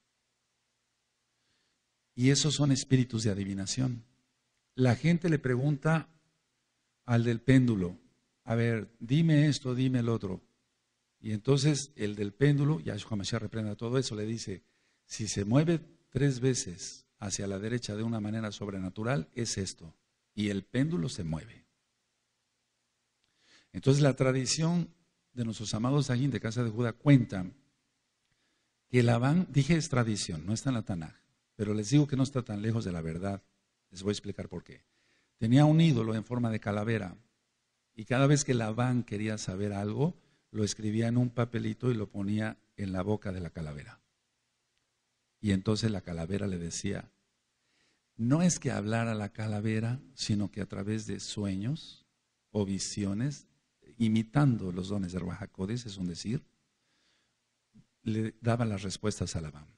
Y esos son espíritus de adivinación. La gente le pregunta al del péndulo, a ver, dime esto, dime el otro. Y entonces el del péndulo, Yahshua Mashiach reprenda todo eso, le dice, si se mueve tres veces hacia la derecha de una manera sobrenatural, es esto. Y el péndulo se mueve. Entonces la tradición de nuestros amados Sajín de Casa de Judá cuenta que Labán, dije es tradición, no está en la Tanaj, pero les digo que no está tan lejos de la verdad. Les voy a explicar por qué. Tenía un ídolo en forma de calavera y cada vez que Labán quería saber algo, lo escribía en un papelito y lo ponía en la boca de la calavera. Y entonces la calavera le decía, no es que hablara la calavera, sino que a través de sueños o visiones, imitando los dones de Ruach HaKodesh, es un decir, le daba las respuestas a Labán.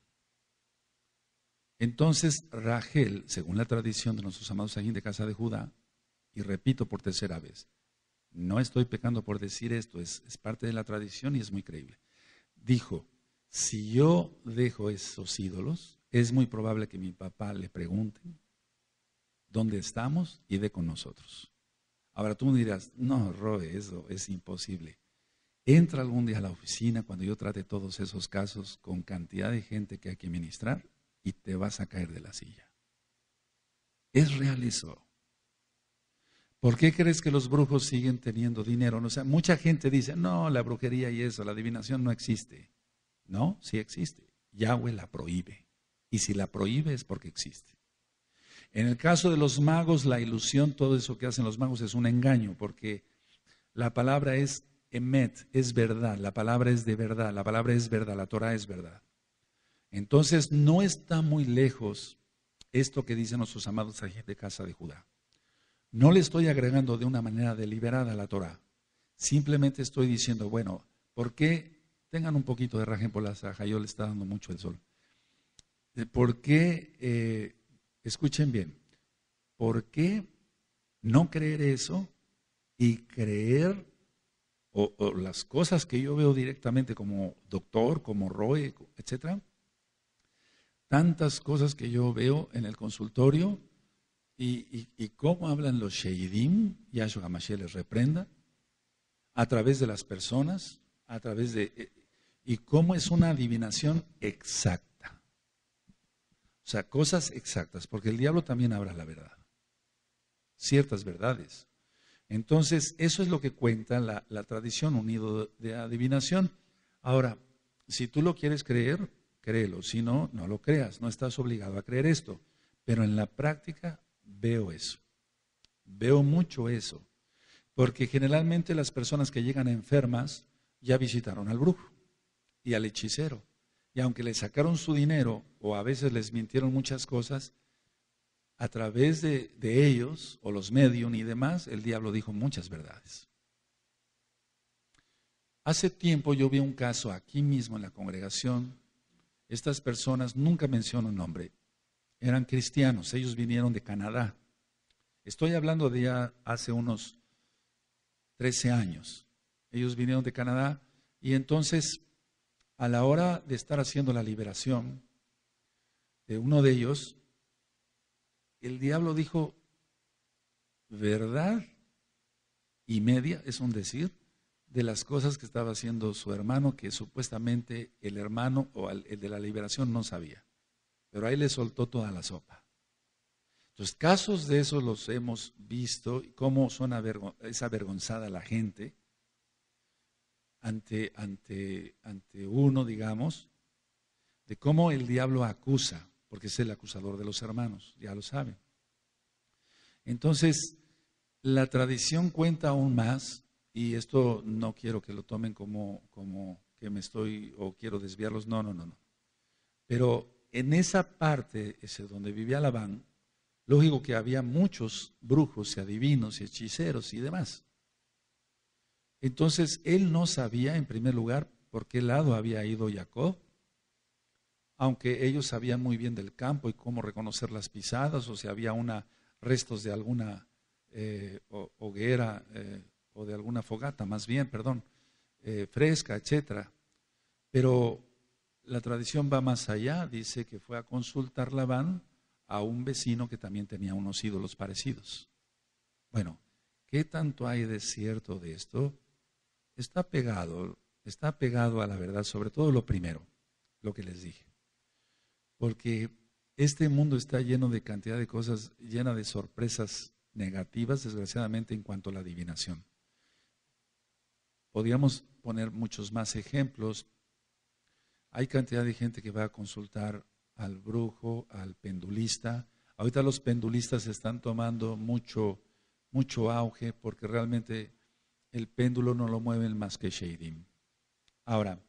Entonces Rachel, según la tradición de nuestros amados Sajín de Casa de Judá, y repito por tercera vez, no estoy pecando por decir esto, es, es parte de la tradición y es muy creíble. Dijo, si yo dejo esos ídolos, es muy probable que mi papá le pregunte dónde estamos y dé con nosotros. Ahora tú me dirás, no, Roe, eso es imposible. Entra algún día a la oficina cuando yo trate todos esos casos con cantidad de gente que hay que ministrar y te vas a caer de la silla. Es real eso. ¿Por qué crees que los brujos siguen teniendo dinero? O sea, mucha gente dice, no, la brujería y eso, la adivinación no existe. No, sí existe. Yahweh la prohíbe. Y si la prohíbe es porque existe. En el caso de los magos, la ilusión, todo eso que hacen los magos es un engaño, porque la palabra es emet, es verdad, la palabra es de verdad, la palabra es verdad, la Torah es verdad. Entonces no está muy lejos esto que dicen nuestros amados Sajín de Casa de Judá. No le estoy agregando de una manera deliberada a la Torah. Simplemente estoy diciendo, bueno, ¿por qué? Tengan un poquito de rajen por la saja, yo le está dando mucho el sol. ¿Por qué? Eh, escuchen bien. ¿Por qué no creer eso y creer, o, o las cosas que yo veo directamente como doctor, como Roe, etcétera, tantas cosas que yo veo en el consultorio y, y, y cómo hablan los Sheidim, Yahshua HaMashiach les reprenda, a través de las personas, a través de... y cómo es una adivinación exacta. O sea, cosas exactas, porque el diablo también habla la verdad, ciertas verdades. Entonces, eso es lo que cuenta la, la tradición unido de adivinación. Ahora, si tú lo quieres creer, créelo, si no, no lo creas, no estás obligado a creer esto. Pero en la práctica veo eso, veo mucho eso, porque generalmente las personas que llegan enfermas ya visitaron al brujo y al hechicero, y aunque le sacaron su dinero o a veces les mintieron muchas cosas, a través de, de ellos o los medium y demás, el diablo dijo muchas verdades. Hace tiempo yo vi un caso aquí mismo en la congregación. Estas personas, nunca menciono el nombre, eran cristianos, ellos vinieron de Canadá. Estoy hablando de ya hace unos trece años. Ellos vinieron de Canadá y entonces a la hora de estar haciendo la liberación de uno de ellos, el diablo dijo verdad y media, es un decir, de las cosas que estaba haciendo su hermano, que supuestamente el hermano o el de la liberación no sabía. Pero ahí le soltó toda la sopa. Entonces, casos de esos los hemos visto, y cómo son avergon- es avergonzada la gente ante, ante, ante uno, digamos, de cómo el diablo acusa, porque es el acusador de los hermanos, ya lo saben. Entonces, la tradición cuenta aún más, y esto no quiero que lo tomen como, como que me estoy o quiero desviarlos, no, no, no, no. Pero en esa parte, ese donde vivía Labán, lógico que había muchos brujos y adivinos y hechiceros y demás. Entonces, él no sabía, en primer lugar, por qué lado había ido Jacob, aunque ellos sabían muy bien del campo y cómo reconocer las pisadas, o si había una, restos de alguna eh, hoguera eh, o de alguna fogata, más bien, perdón, eh, fresca, etcétera. Pero la tradición va más allá, dice que fue a consultar Labán a un vecino que también tenía unos ídolos parecidos. Bueno, ¿qué tanto hay de cierto de esto? Está pegado, está pegado a la verdad, sobre todo lo primero, lo que les dije. Porque este mundo está lleno de cantidad de cosas, llena de sorpresas negativas, desgraciadamente, en cuanto a la adivinación. Podríamos poner muchos más ejemplos. Hay cantidad de gente que va a consultar al brujo, al pendulista. Ahorita los pendulistas están tomando mucho, mucho auge porque realmente el péndulo no lo mueven más que Sheidim. Ahora,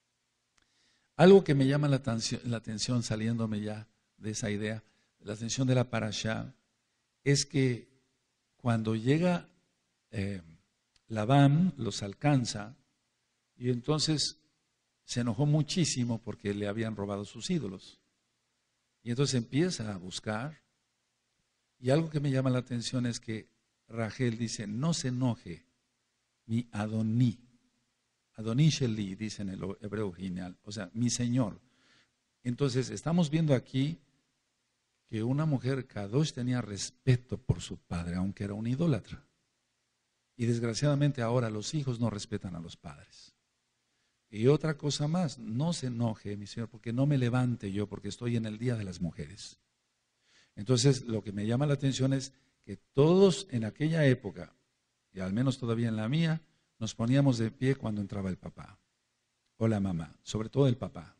algo que me llama la atención, la atención saliéndome ya de esa idea, la atención de la parashá, es que cuando llega eh, Labán, los alcanza y entonces se enojó muchísimo porque le habían robado sus ídolos. Y entonces empieza a buscar. Y algo que me llama la atención es que Rachel dice, no se enoje, mi Adoní. Adoní Sheli, dice en el hebreo original, o sea, mi Señor. Entonces, estamos viendo aquí que una mujer, Kadosh, tenía respeto por su padre, aunque era un idólatra. Y desgraciadamente ahora los hijos no respetan a los padres. Y otra cosa más, no se enoje, mi Señor, porque no me levante yo, porque estoy en el Día de las Mujeres. Entonces, lo que me llama la atención es que todos en aquella época, y al menos todavía en la mía, nos poníamos de pie cuando entraba el papá o la mamá, sobre todo el papá.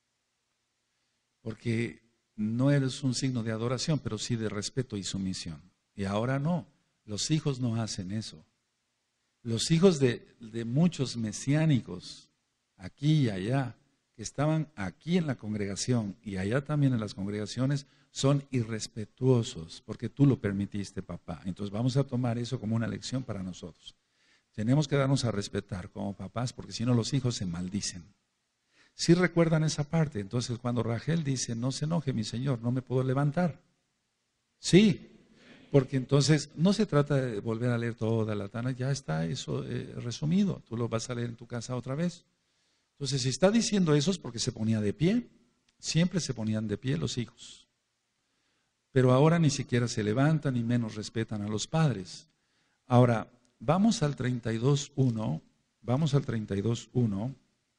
Porque no es un signo de adoración, pero sí de respeto y sumisión. Y ahora no, los hijos no hacen eso. Los hijos de, de muchos mesiánicos, aquí y allá, que estaban aquí en la congregación y allá también en las congregaciones, son irrespetuosos porque tú lo permitiste, papá. Entonces vamos a tomar eso como una lección para nosotros. Tenemos que darnos a respetar como papás porque si no los hijos se maldicen. Si ¿Sí recuerdan esa parte? Entonces cuando Rachel dice, no se enoje mi Señor, no me puedo levantar. Sí, porque entonces no se trata de volver a leer toda la Tana, ya está eso eh, resumido, tú lo vas a leer en tu casa otra vez. Entonces, si está diciendo eso es porque se ponía de pie, siempre se ponían de pie los hijos. Pero ahora ni siquiera se levantan, ni menos respetan a los padres. Ahora, vamos al treinta y dos uno, vamos al treinta y dos uno.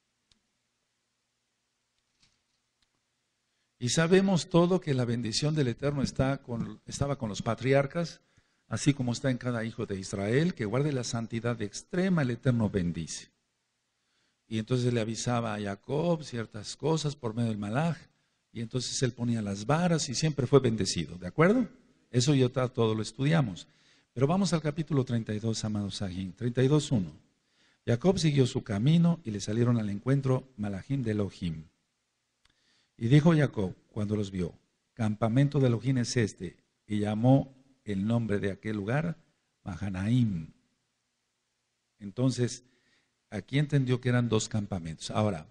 Y sabemos todo que la bendición del Eterno está con, estaba con los patriarcas, así como está en cada hijo de Israel, que guarde la santidad extrema, el Eterno bendice. Y entonces le avisaba a Jacob ciertas cosas por medio del malaj, y entonces él ponía las varas y siempre fue bendecido, ¿de acuerdo? Eso ya todo lo estudiamos. Pero vamos al capítulo treinta y dos, amados Sajín, treinta y dos uno. Jacob siguió su camino y le salieron al encuentro malajim de Elohim. Y dijo Jacob, cuando los vio, campamento de Elohim es este, y llamó el nombre de aquel lugar Mahanaim. Entonces, aquí entendió que eran dos campamentos. Ahora,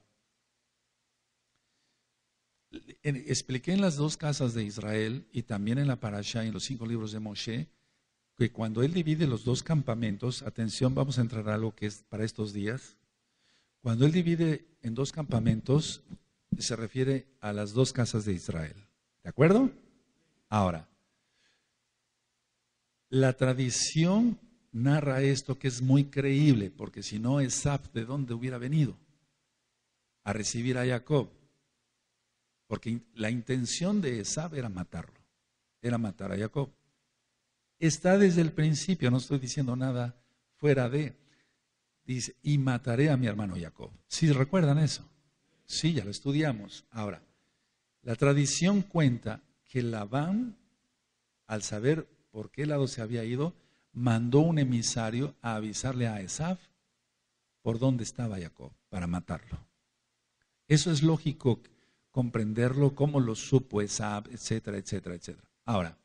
expliqué en las dos casas de Israel y también en la Parashá, en los cinco libros de Moshe, que cuando él divide los dos campamentos, atención, vamos a entrar a algo que es para estos días, cuando él divide en dos campamentos, se refiere a las dos casas de Israel. ¿De acuerdo? Ahora, la tradición narra esto que es muy creíble, porque si no, Esaf, ¿de dónde hubiera venido? A recibir a Jacob. Porque la intención de Esaf era matarlo, era matar a Jacob. Está desde el principio, no estoy diciendo nada fuera de, dice, y mataré a mi hermano Jacob. ¿Sí recuerdan eso? Sí, ya lo estudiamos. Ahora, la tradición cuenta que Labán, al saber por qué lado se había ido, mandó un emisario a avisarle a Esaf por dónde estaba Jacob, para matarlo. Eso es lógico comprenderlo, cómo lo supo Esaf, etcétera, etcétera, etcétera. Ahora,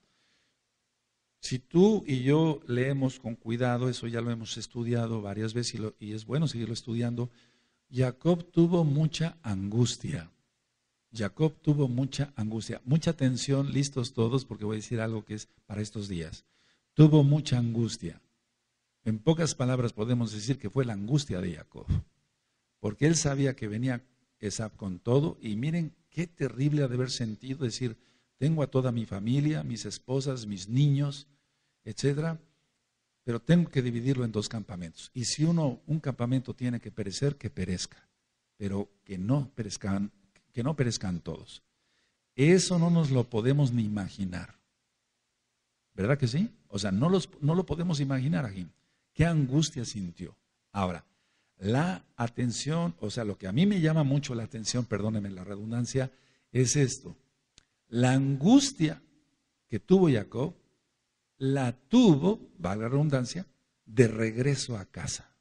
si tú y yo leemos con cuidado, eso ya lo hemos estudiado varias veces y, lo, y es bueno seguirlo estudiando, Jacob tuvo mucha angustia. Jacob tuvo mucha angustia, mucha tensión, listos todos, porque voy a decir algo que es para estos días. Tuvo mucha angustia. En pocas palabras podemos decir que fue la angustia de Jacob, porque él sabía que venía Esaf con todo, y miren qué terrible ha de haber sentido decir, tengo a toda mi familia, mis esposas, mis niños, etcétera, pero tengo que dividirlo en dos campamentos. Y si uno, un campamento tiene que perecer, que perezca, pero que no perezcan, que no perezcan todos. Eso no nos lo podemos ni imaginar. ¿Verdad que sí? O sea, no, los, no lo podemos imaginar aquí. ¿Qué angustia sintió? Ahora, la atención, o sea, lo que a mí me llama mucho la atención, perdónenme la redundancia, es esto. La angustia que tuvo Jacob, la tuvo, valga la redundancia, de regreso a casa.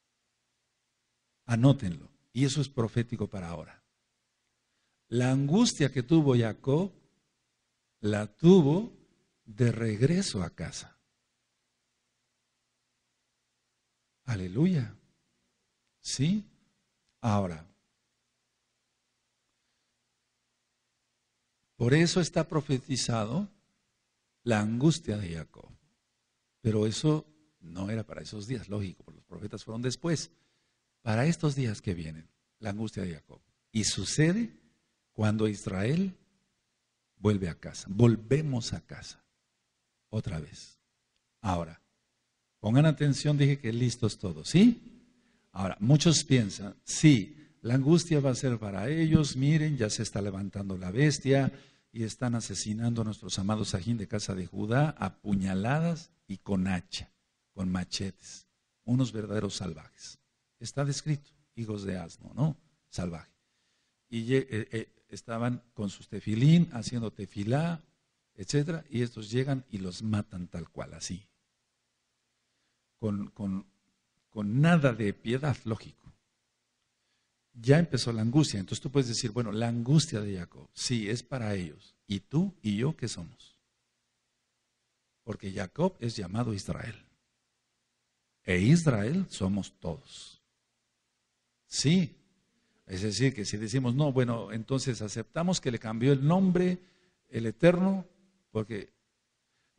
Anótenlo, y eso es profético para ahora. La angustia que tuvo Jacob, la tuvo de regreso a casa. Aleluya. ¿Sí? Ahora, por eso está profetizado la angustia de Jacob. Pero eso no era para esos días, lógico, porque los profetas fueron después. Para estos días que vienen, la angustia de Jacob. Y sucede cuando Israel vuelve a casa. Volvemos a casa. Otra vez. Ahora, pongan atención, dije que listos todos, ¿sí? Ahora, muchos piensan, sí, la angustia va a ser para ellos, miren, ya se está levantando la bestia y están asesinando a nuestros amados Sajín de casa de Judá a puñaladas y con hacha, con machetes, unos verdaderos salvajes. Está descrito, hijos de asno, ¿no? Salvaje. Y eh, eh, estaban con sus tefilín, haciendo tefilá, etcétera, y estos llegan y los matan tal cual, así. Con, con, con nada de piedad, lógico. Ya empezó la angustia, entonces tú puedes decir, bueno, la angustia de Jacob, sí, es para ellos. ¿Y tú y yo qué somos? Porque Jacob es llamado Israel. E Israel somos todos. Sí, es decir, que si decimos, no, bueno, entonces aceptamos que le cambió el nombre, el Eterno, porque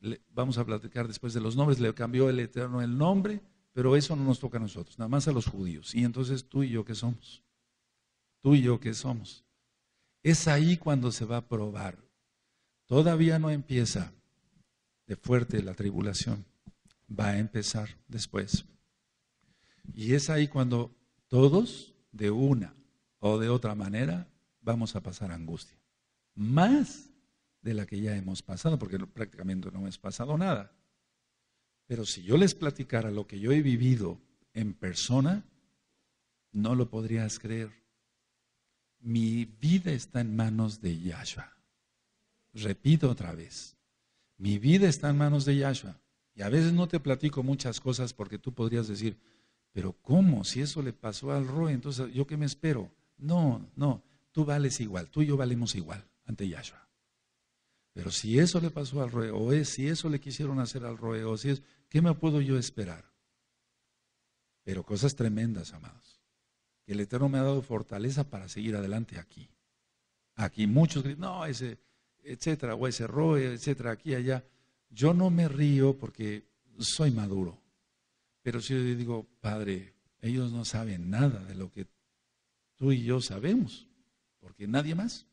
le, vamos a platicar después de los nombres, le cambió el Eterno el nombre, pero eso no nos toca a nosotros, nada más a los judíos. Y entonces tú y yo, ¿qué somos? Tú y yo, ¿qué somos? Es ahí cuando se va a probar. Todavía no empieza de fuerte la tribulación, va a empezar después. Y es ahí cuando todos, de una o de otra manera, vamos a pasar angustia. Más de la que ya hemos pasado, porque prácticamente no hemos pasado nada. Pero si yo les platicara lo que yo he vivido en persona, no lo podrías creer. Mi vida está en manos de Yahshua. Repito otra vez, mi vida está en manos de Yahshua. Y a veces no te platico muchas cosas porque tú podrías decir, pero ¿cómo? Si eso le pasó al Roe, entonces ¿yo qué me espero? No, no, tú vales igual, tú y yo valemos igual ante Yahshua. Pero si eso le pasó al Roe, o es, si eso le quisieron hacer al Roe, o si es, ¿qué me puedo yo esperar? Pero cosas tremendas, amados. Que el Eterno me ha dado fortaleza para seguir adelante aquí. Aquí muchos dicen, no, ese, etcétera, o ese Roe, etcétera, aquí, allá. Yo no me río porque soy maduro. Pero si yo digo, Padre, ellos no saben nada de lo que tú y yo sabemos, porque nadie más.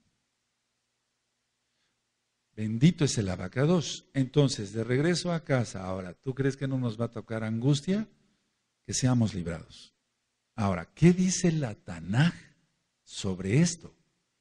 Bendito es el abacados. Entonces, de regreso a casa, ahora, ¿tú crees que no nos va a tocar angustia? Que seamos librados. Ahora, ¿qué dice la Tanaj sobre esto?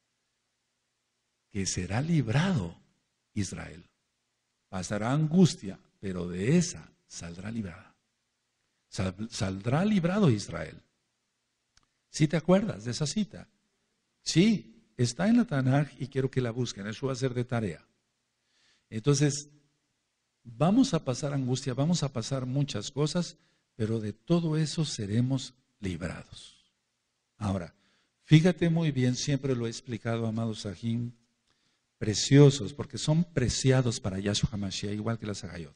Que será librado Israel. Pasará angustia, pero de esa saldrá librada. Sal, saldrá librado Israel. ¿Sí te acuerdas de esa cita? Sí, está en la Tanaj y quiero que la busquen, eso va a ser de tarea. Entonces, vamos a pasar angustia, vamos a pasar muchas cosas, pero de todo eso seremos librados. Ahora, fíjate muy bien, siempre lo he explicado, amados Sahim, preciosos, porque son preciados para Yahshua HaMashiach, igual que las Agayot.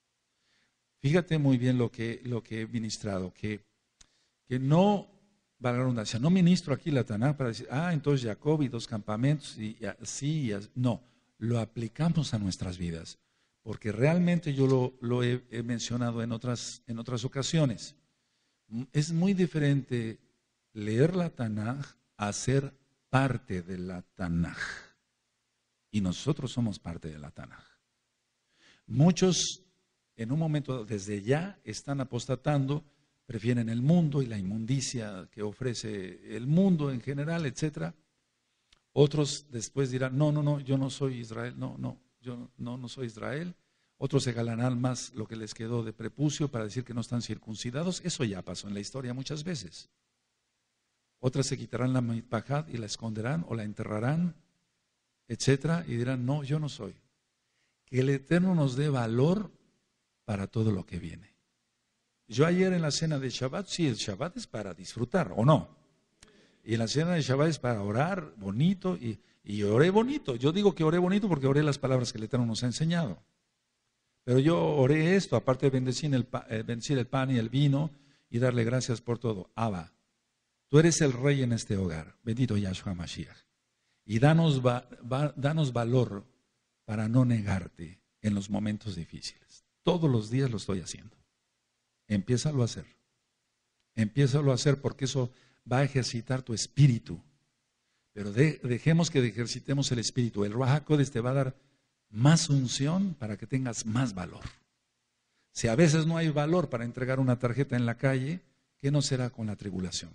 Fíjate muy bien lo que, lo que he ministrado, que, que no, va la redundancia, no ministro aquí la Tanaj para decir, ah, entonces Jacob y dos campamentos, y así, y así. No, lo aplicamos a nuestras vidas, porque realmente yo lo, lo he, he mencionado en otras, en otras ocasiones. Es muy diferente leer la Tanaj a ser parte de la Tanaj. Y nosotros somos parte de la Tanaj. Muchos en un momento desde ya están apostatando, prefieren el mundo y la inmundicia que ofrece el mundo en general, etcétera. Otros después dirán, no, no, no, yo no soy Israel, no, no, yo no, no soy Israel. Otros se galarán más lo que les quedó de prepucio para decir que no están circuncidados. Eso ya pasó en la historia muchas veces. Otras se quitarán la mitpajad y la esconderán o la enterrarán, etcétera, y dirán, no, yo no soy. Que el Eterno nos dé valor para todo lo que viene. Yo ayer en la cena de Shabbat, sí, el Shabbat es para disfrutar, ¿o no? Y en la cena de Shabbat es para orar bonito, y, y oré bonito. Yo digo que oré bonito porque oré las palabras que el Eterno nos ha enseñado. Pero yo oré esto, aparte de bendecir el, eh, bendecir el pan y el vino y darle gracias por todo. Abba, tú eres el rey en este hogar, bendito Yahshua Mashiach. Y danos, va, va, danos valor para no negarte en los momentos difíciles. Todos los días lo estoy haciendo. Empiézalo a hacer. Empiézalo a hacer porque eso va a ejercitar tu espíritu. Pero de, dejemos que ejercitemos el espíritu. El Ruach HaKodesh te va a dar más unción para que tengas más valor. Si a veces no hay valor para entregar una tarjeta en la calle, ¿qué no será con la tribulación?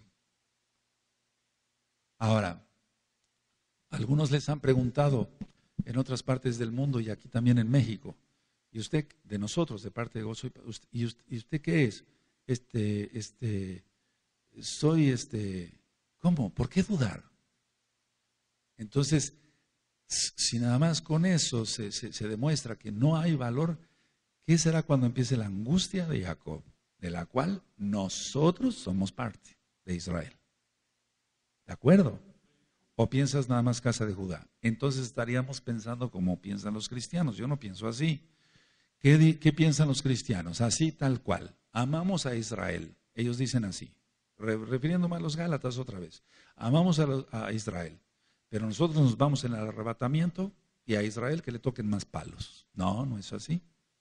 Ahora, algunos les han preguntado en otras partes del mundo y aquí también en México, y usted, de nosotros, de parte de Gozo, ¿y usted, ¿y usted qué es? Este, este, soy este, ¿cómo? ¿Por qué dudar? Entonces, si nada más con eso se, se, se demuestra que no hay valor, ¿qué será cuando empiece la angustia de Jacob? De la cual nosotros somos parte de Israel. ¿De acuerdo? ¿O piensas nada más casa de Judá? Entonces estaríamos pensando como piensan los cristianos. Yo no pienso así. ¿Qué, qué piensan los cristianos? Así tal cual. Amamos a Israel. Ellos dicen así. Refiriéndome a los Gálatas otra vez. Amamos a, los, a Israel. Pero nosotros nos vamos en el arrebatamiento y a Israel que le toquen más palos. No, no es así.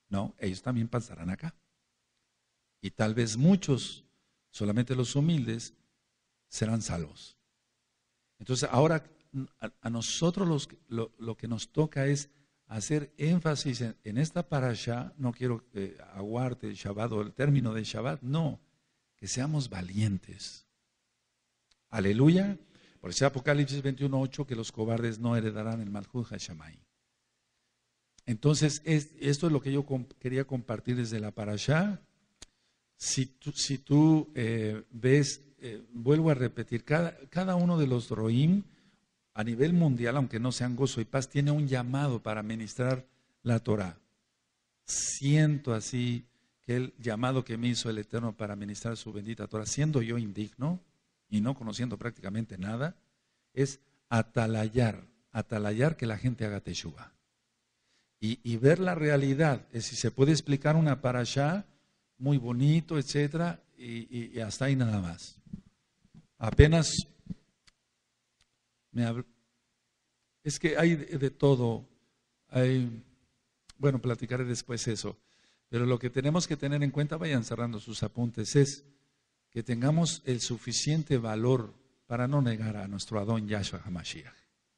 No, ellos también pasarán acá. Y tal vez muchos, solamente los humildes, serán salvos. Entonces ahora a, a nosotros los, lo, lo que nos toca es hacer énfasis en, en esta parasha. No quiero que aguarte el Shabbat o el término de Shabbat, no, que seamos valientes. Aleluya. Por eso Apocalipsis veintiuno ocho, que los cobardes no heredarán el Malhut HaShamayim. Entonces, es, esto es lo que yo comp quería compartir desde la parashá. Si tú, si tú eh, ves, eh, vuelvo a repetir, cada, cada uno de los Roim a nivel mundial, aunque no sean gozo y paz, tiene un llamado para ministrar la Torah. Siento así que el llamado que me hizo el Eterno para ministrar su bendita Torah, siendo yo indigno y no conociendo prácticamente nada, es atalayar, atalayar que la gente haga teshuva. Y, y ver la realidad, es si se puede explicar una parashá muy bonito, etcétera, y, y, y hasta ahí nada más. Apenas me hablo, es que hay de, de todo, hay, bueno, platicaré después eso, pero lo que tenemos que tener en cuenta, vayan cerrando sus apuntes, es que tengamos el suficiente valor para no negar a nuestro Adón Yahshua HaMashiach.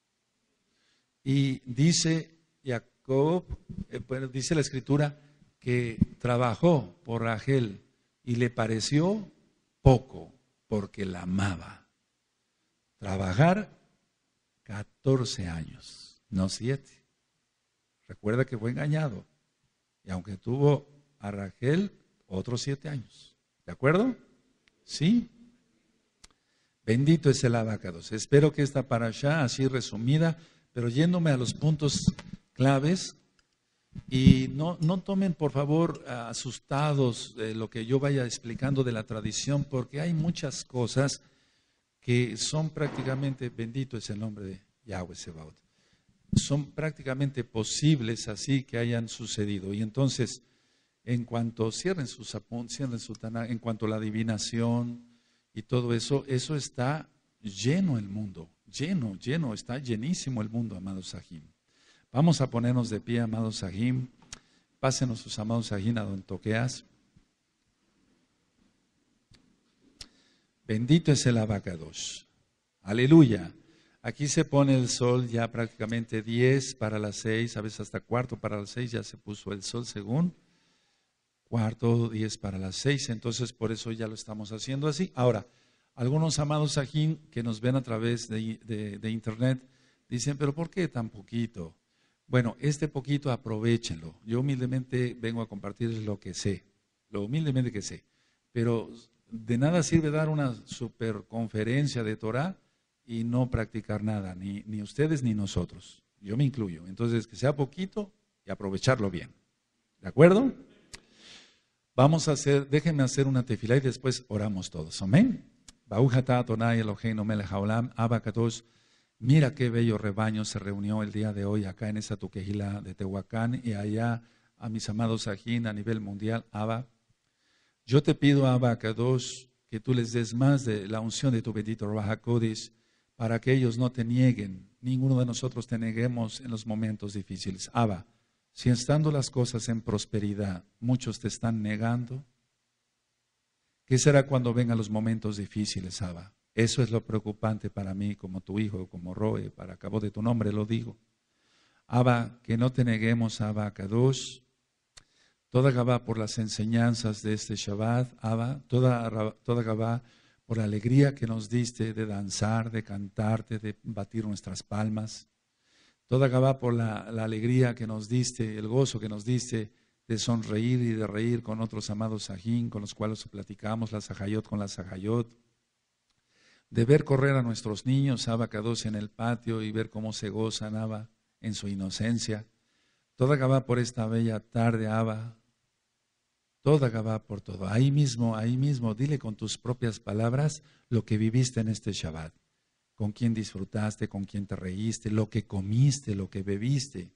Y dice Jacob, eh, bueno, dice la Escritura, que trabajó por Rachel y le pareció poco porque la amaba. Trabajar catorce años, no siete. Recuerda que fue engañado. Y aunque tuvo a Rachel, otros siete años. ¿De acuerdo? Sí. Bendito es el abacados. Espero que esta parashá, así resumida, pero yéndome a los puntos claves, y no, no tomen por favor asustados eh, lo que yo vaya explicando de la tradición, porque hay muchas cosas que son prácticamente, bendito es el nombre de Yahweh Sebaot, son prácticamente posibles así que hayan sucedido. Y entonces, en cuanto cierren sus apuntes, cierren su Tanaj, en cuanto a la adivinación y todo eso, eso está lleno el mundo, lleno, lleno, está llenísimo el mundo, amados Sahim. Vamos a ponernos de pie, amados Sahim. Pásenos sus amados Sahim a don Toqueas. Bendito es el abacados. Aleluya. Aquí se pone el sol ya prácticamente diez para las seis, a veces hasta cuarto para las seis ya se puso el sol según. Cuarto, diez para las seis, entonces por eso ya lo estamos haciendo así. Ahora, algunos amados Sahim que nos ven a través de, de, de internet dicen, pero ¿por qué tan poquito? Bueno, este poquito aprovechenlo. Yo humildemente vengo a compartirles lo que sé, lo humildemente que sé. Pero de nada sirve dar una super conferencia de Torah y no practicar nada, ni, ni ustedes ni nosotros. Yo me incluyo. Entonces, que sea poquito y aprovecharlo bien. ¿De acuerdo? Vamos a hacer, déjenme hacer una tefilá y después oramos todos. Amén. Baruch atah Adonai Eloheinu melech haolam, Abba Kadosh. Mira qué bello rebaño se reunió el día de hoy acá en esa Tuquejila de Tehuacán y allá a mis amados Sajín a nivel mundial. Abba, yo te pido, Abba Kadosh, que tú les des más de la unción de tu bendito Ruach HaKodesh para que ellos no te nieguen, ninguno de nosotros te neguemos en los momentos difíciles. Abba, si estando las cosas en prosperidad, muchos te están negando, ¿qué será cuando vengan los momentos difíciles, Abba? Eso es lo preocupante para mí, como tu hijo, como Roe, para cabo de tu nombre lo digo. Abba, que no te neguemos, Abba Kadosh, toda Gabá por las enseñanzas de este Shabbat, Abba, toda, toda Gabá por la alegría que nos diste de danzar, de cantarte, de batir nuestras palmas. Toda Gabá por la, la alegría que nos diste, el gozo que nos diste de sonreír y de reír con otros amados Sajín, con los cuales platicamos la Sajayot con la Sajayot. De ver correr a nuestros niños, Abba Kadosh, en el patio y ver cómo se gozan, Abba, en su inocencia. Toda Gabá por esta bella tarde, Abba. Toda Gabá por todo. Ahí mismo, ahí mismo, dile con tus propias palabras lo que viviste en este Shabbat. Con quién disfrutaste, con quién te reíste, lo que comiste, lo que bebiste.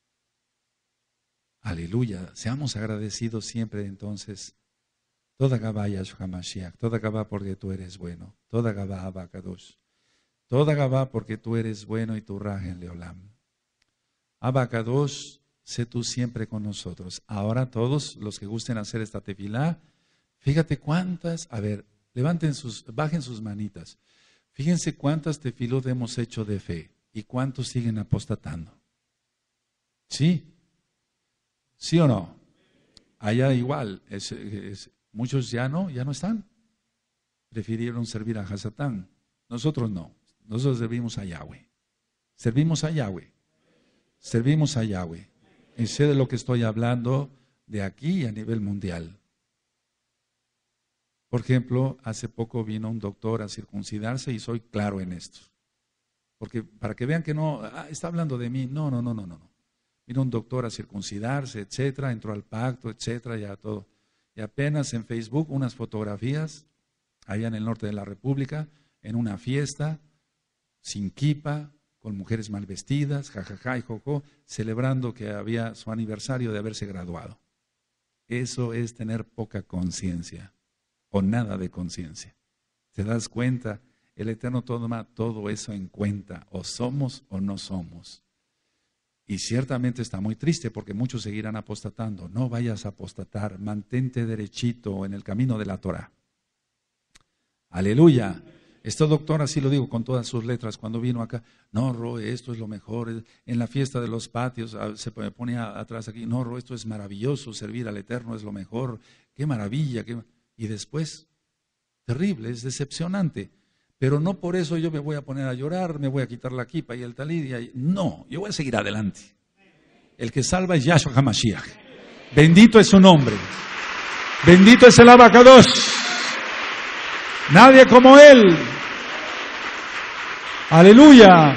Aleluya. Seamos agradecidos siempre entonces. Toda Gabá Yahshua Mashiach, toda Gabá porque tú eres bueno, toda Gabá Abba Kadosh, toda Gabá porque tú eres bueno y tu Rajen Leolam. Abba Kadosh, sé tú siempre con nosotros. Ahora todos los que gusten hacer esta tefilá, fíjate cuántas, a ver, levanten sus, bajen sus manitas. Fíjense cuántas tefilot hemos hecho de fe y cuántos siguen apostatando. ¿Sí? ¿Sí o no? Allá igual, es, es, muchos ya no, ya no están. Prefirieron servir a Hasatán. Nosotros no, nosotros servimos a Yahweh. Servimos a Yahweh. Servimos a Yahweh. Y sé de lo que estoy hablando de aquí a nivel mundial. Por ejemplo, hace poco vino un doctor a circuncidarse y soy claro en esto. Porque para que vean que no, ah, está hablando de mí. No, no, no, no, no. Vino un doctor a circuncidarse, etcétera, entró al pacto, etcétera, ya todo. Y apenas en Facebook unas fotografías, allá en el norte de la República, en una fiesta, sin kipa, con mujeres mal vestidas, jajaja y jojo, celebrando que había su aniversario de haberse graduado. Eso es tener poca conciencia, o nada de conciencia. ¿Te das cuenta? El Eterno toma todo eso en cuenta, o somos o no somos. Y ciertamente está muy triste porque muchos seguirán apostatando. No vayas a apostatar, mantente derechito en el camino de la Torah. Aleluya. Este doctor, así lo digo con todas sus letras, cuando vino acá, no, Roe, esto es lo mejor, en la fiesta de los patios, se ponía atrás aquí, no, Roe, esto es maravilloso, servir al Eterno es lo mejor, qué maravilla, qué... y después, terrible, es decepcionante, pero no por eso yo me voy a poner a llorar, me voy a quitar la kipa y el talid, y... no, yo voy a seguir adelante. El que salva es Yahshua HaMashiach, bendito es su nombre, bendito es el Abacados. Nadie como Él. Aleluya.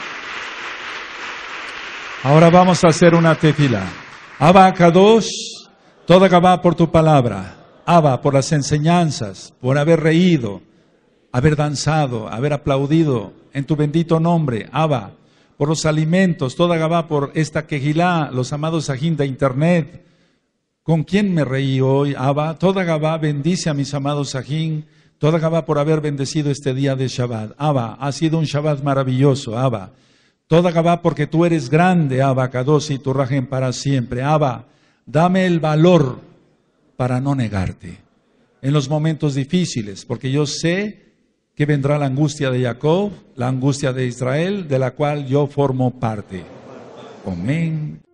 Ahora vamos a hacer una tefila. Abba Kadosh, toda Gabá por tu palabra. Abba por las enseñanzas, por haber reído, haber danzado, haber aplaudido en tu bendito nombre. Abba, por los alimentos, toda Gabá por esta quejilá, los amados ajín de internet. ¿Con quién me reí hoy? Abba, toda Gabá bendice a mis amados ajín. Toda Gabá por haber bendecido este día de Shabbat. Abba, ha sido un Shabbat maravilloso, Abba. Toda Gabá porque tú eres grande, Abba, Kadosh y tu rajen para siempre. Abba, dame el valor para no negarte en los momentos difíciles, porque yo sé que vendrá la angustia de Jacob, la angustia de Israel, de la cual yo formo parte. Amén.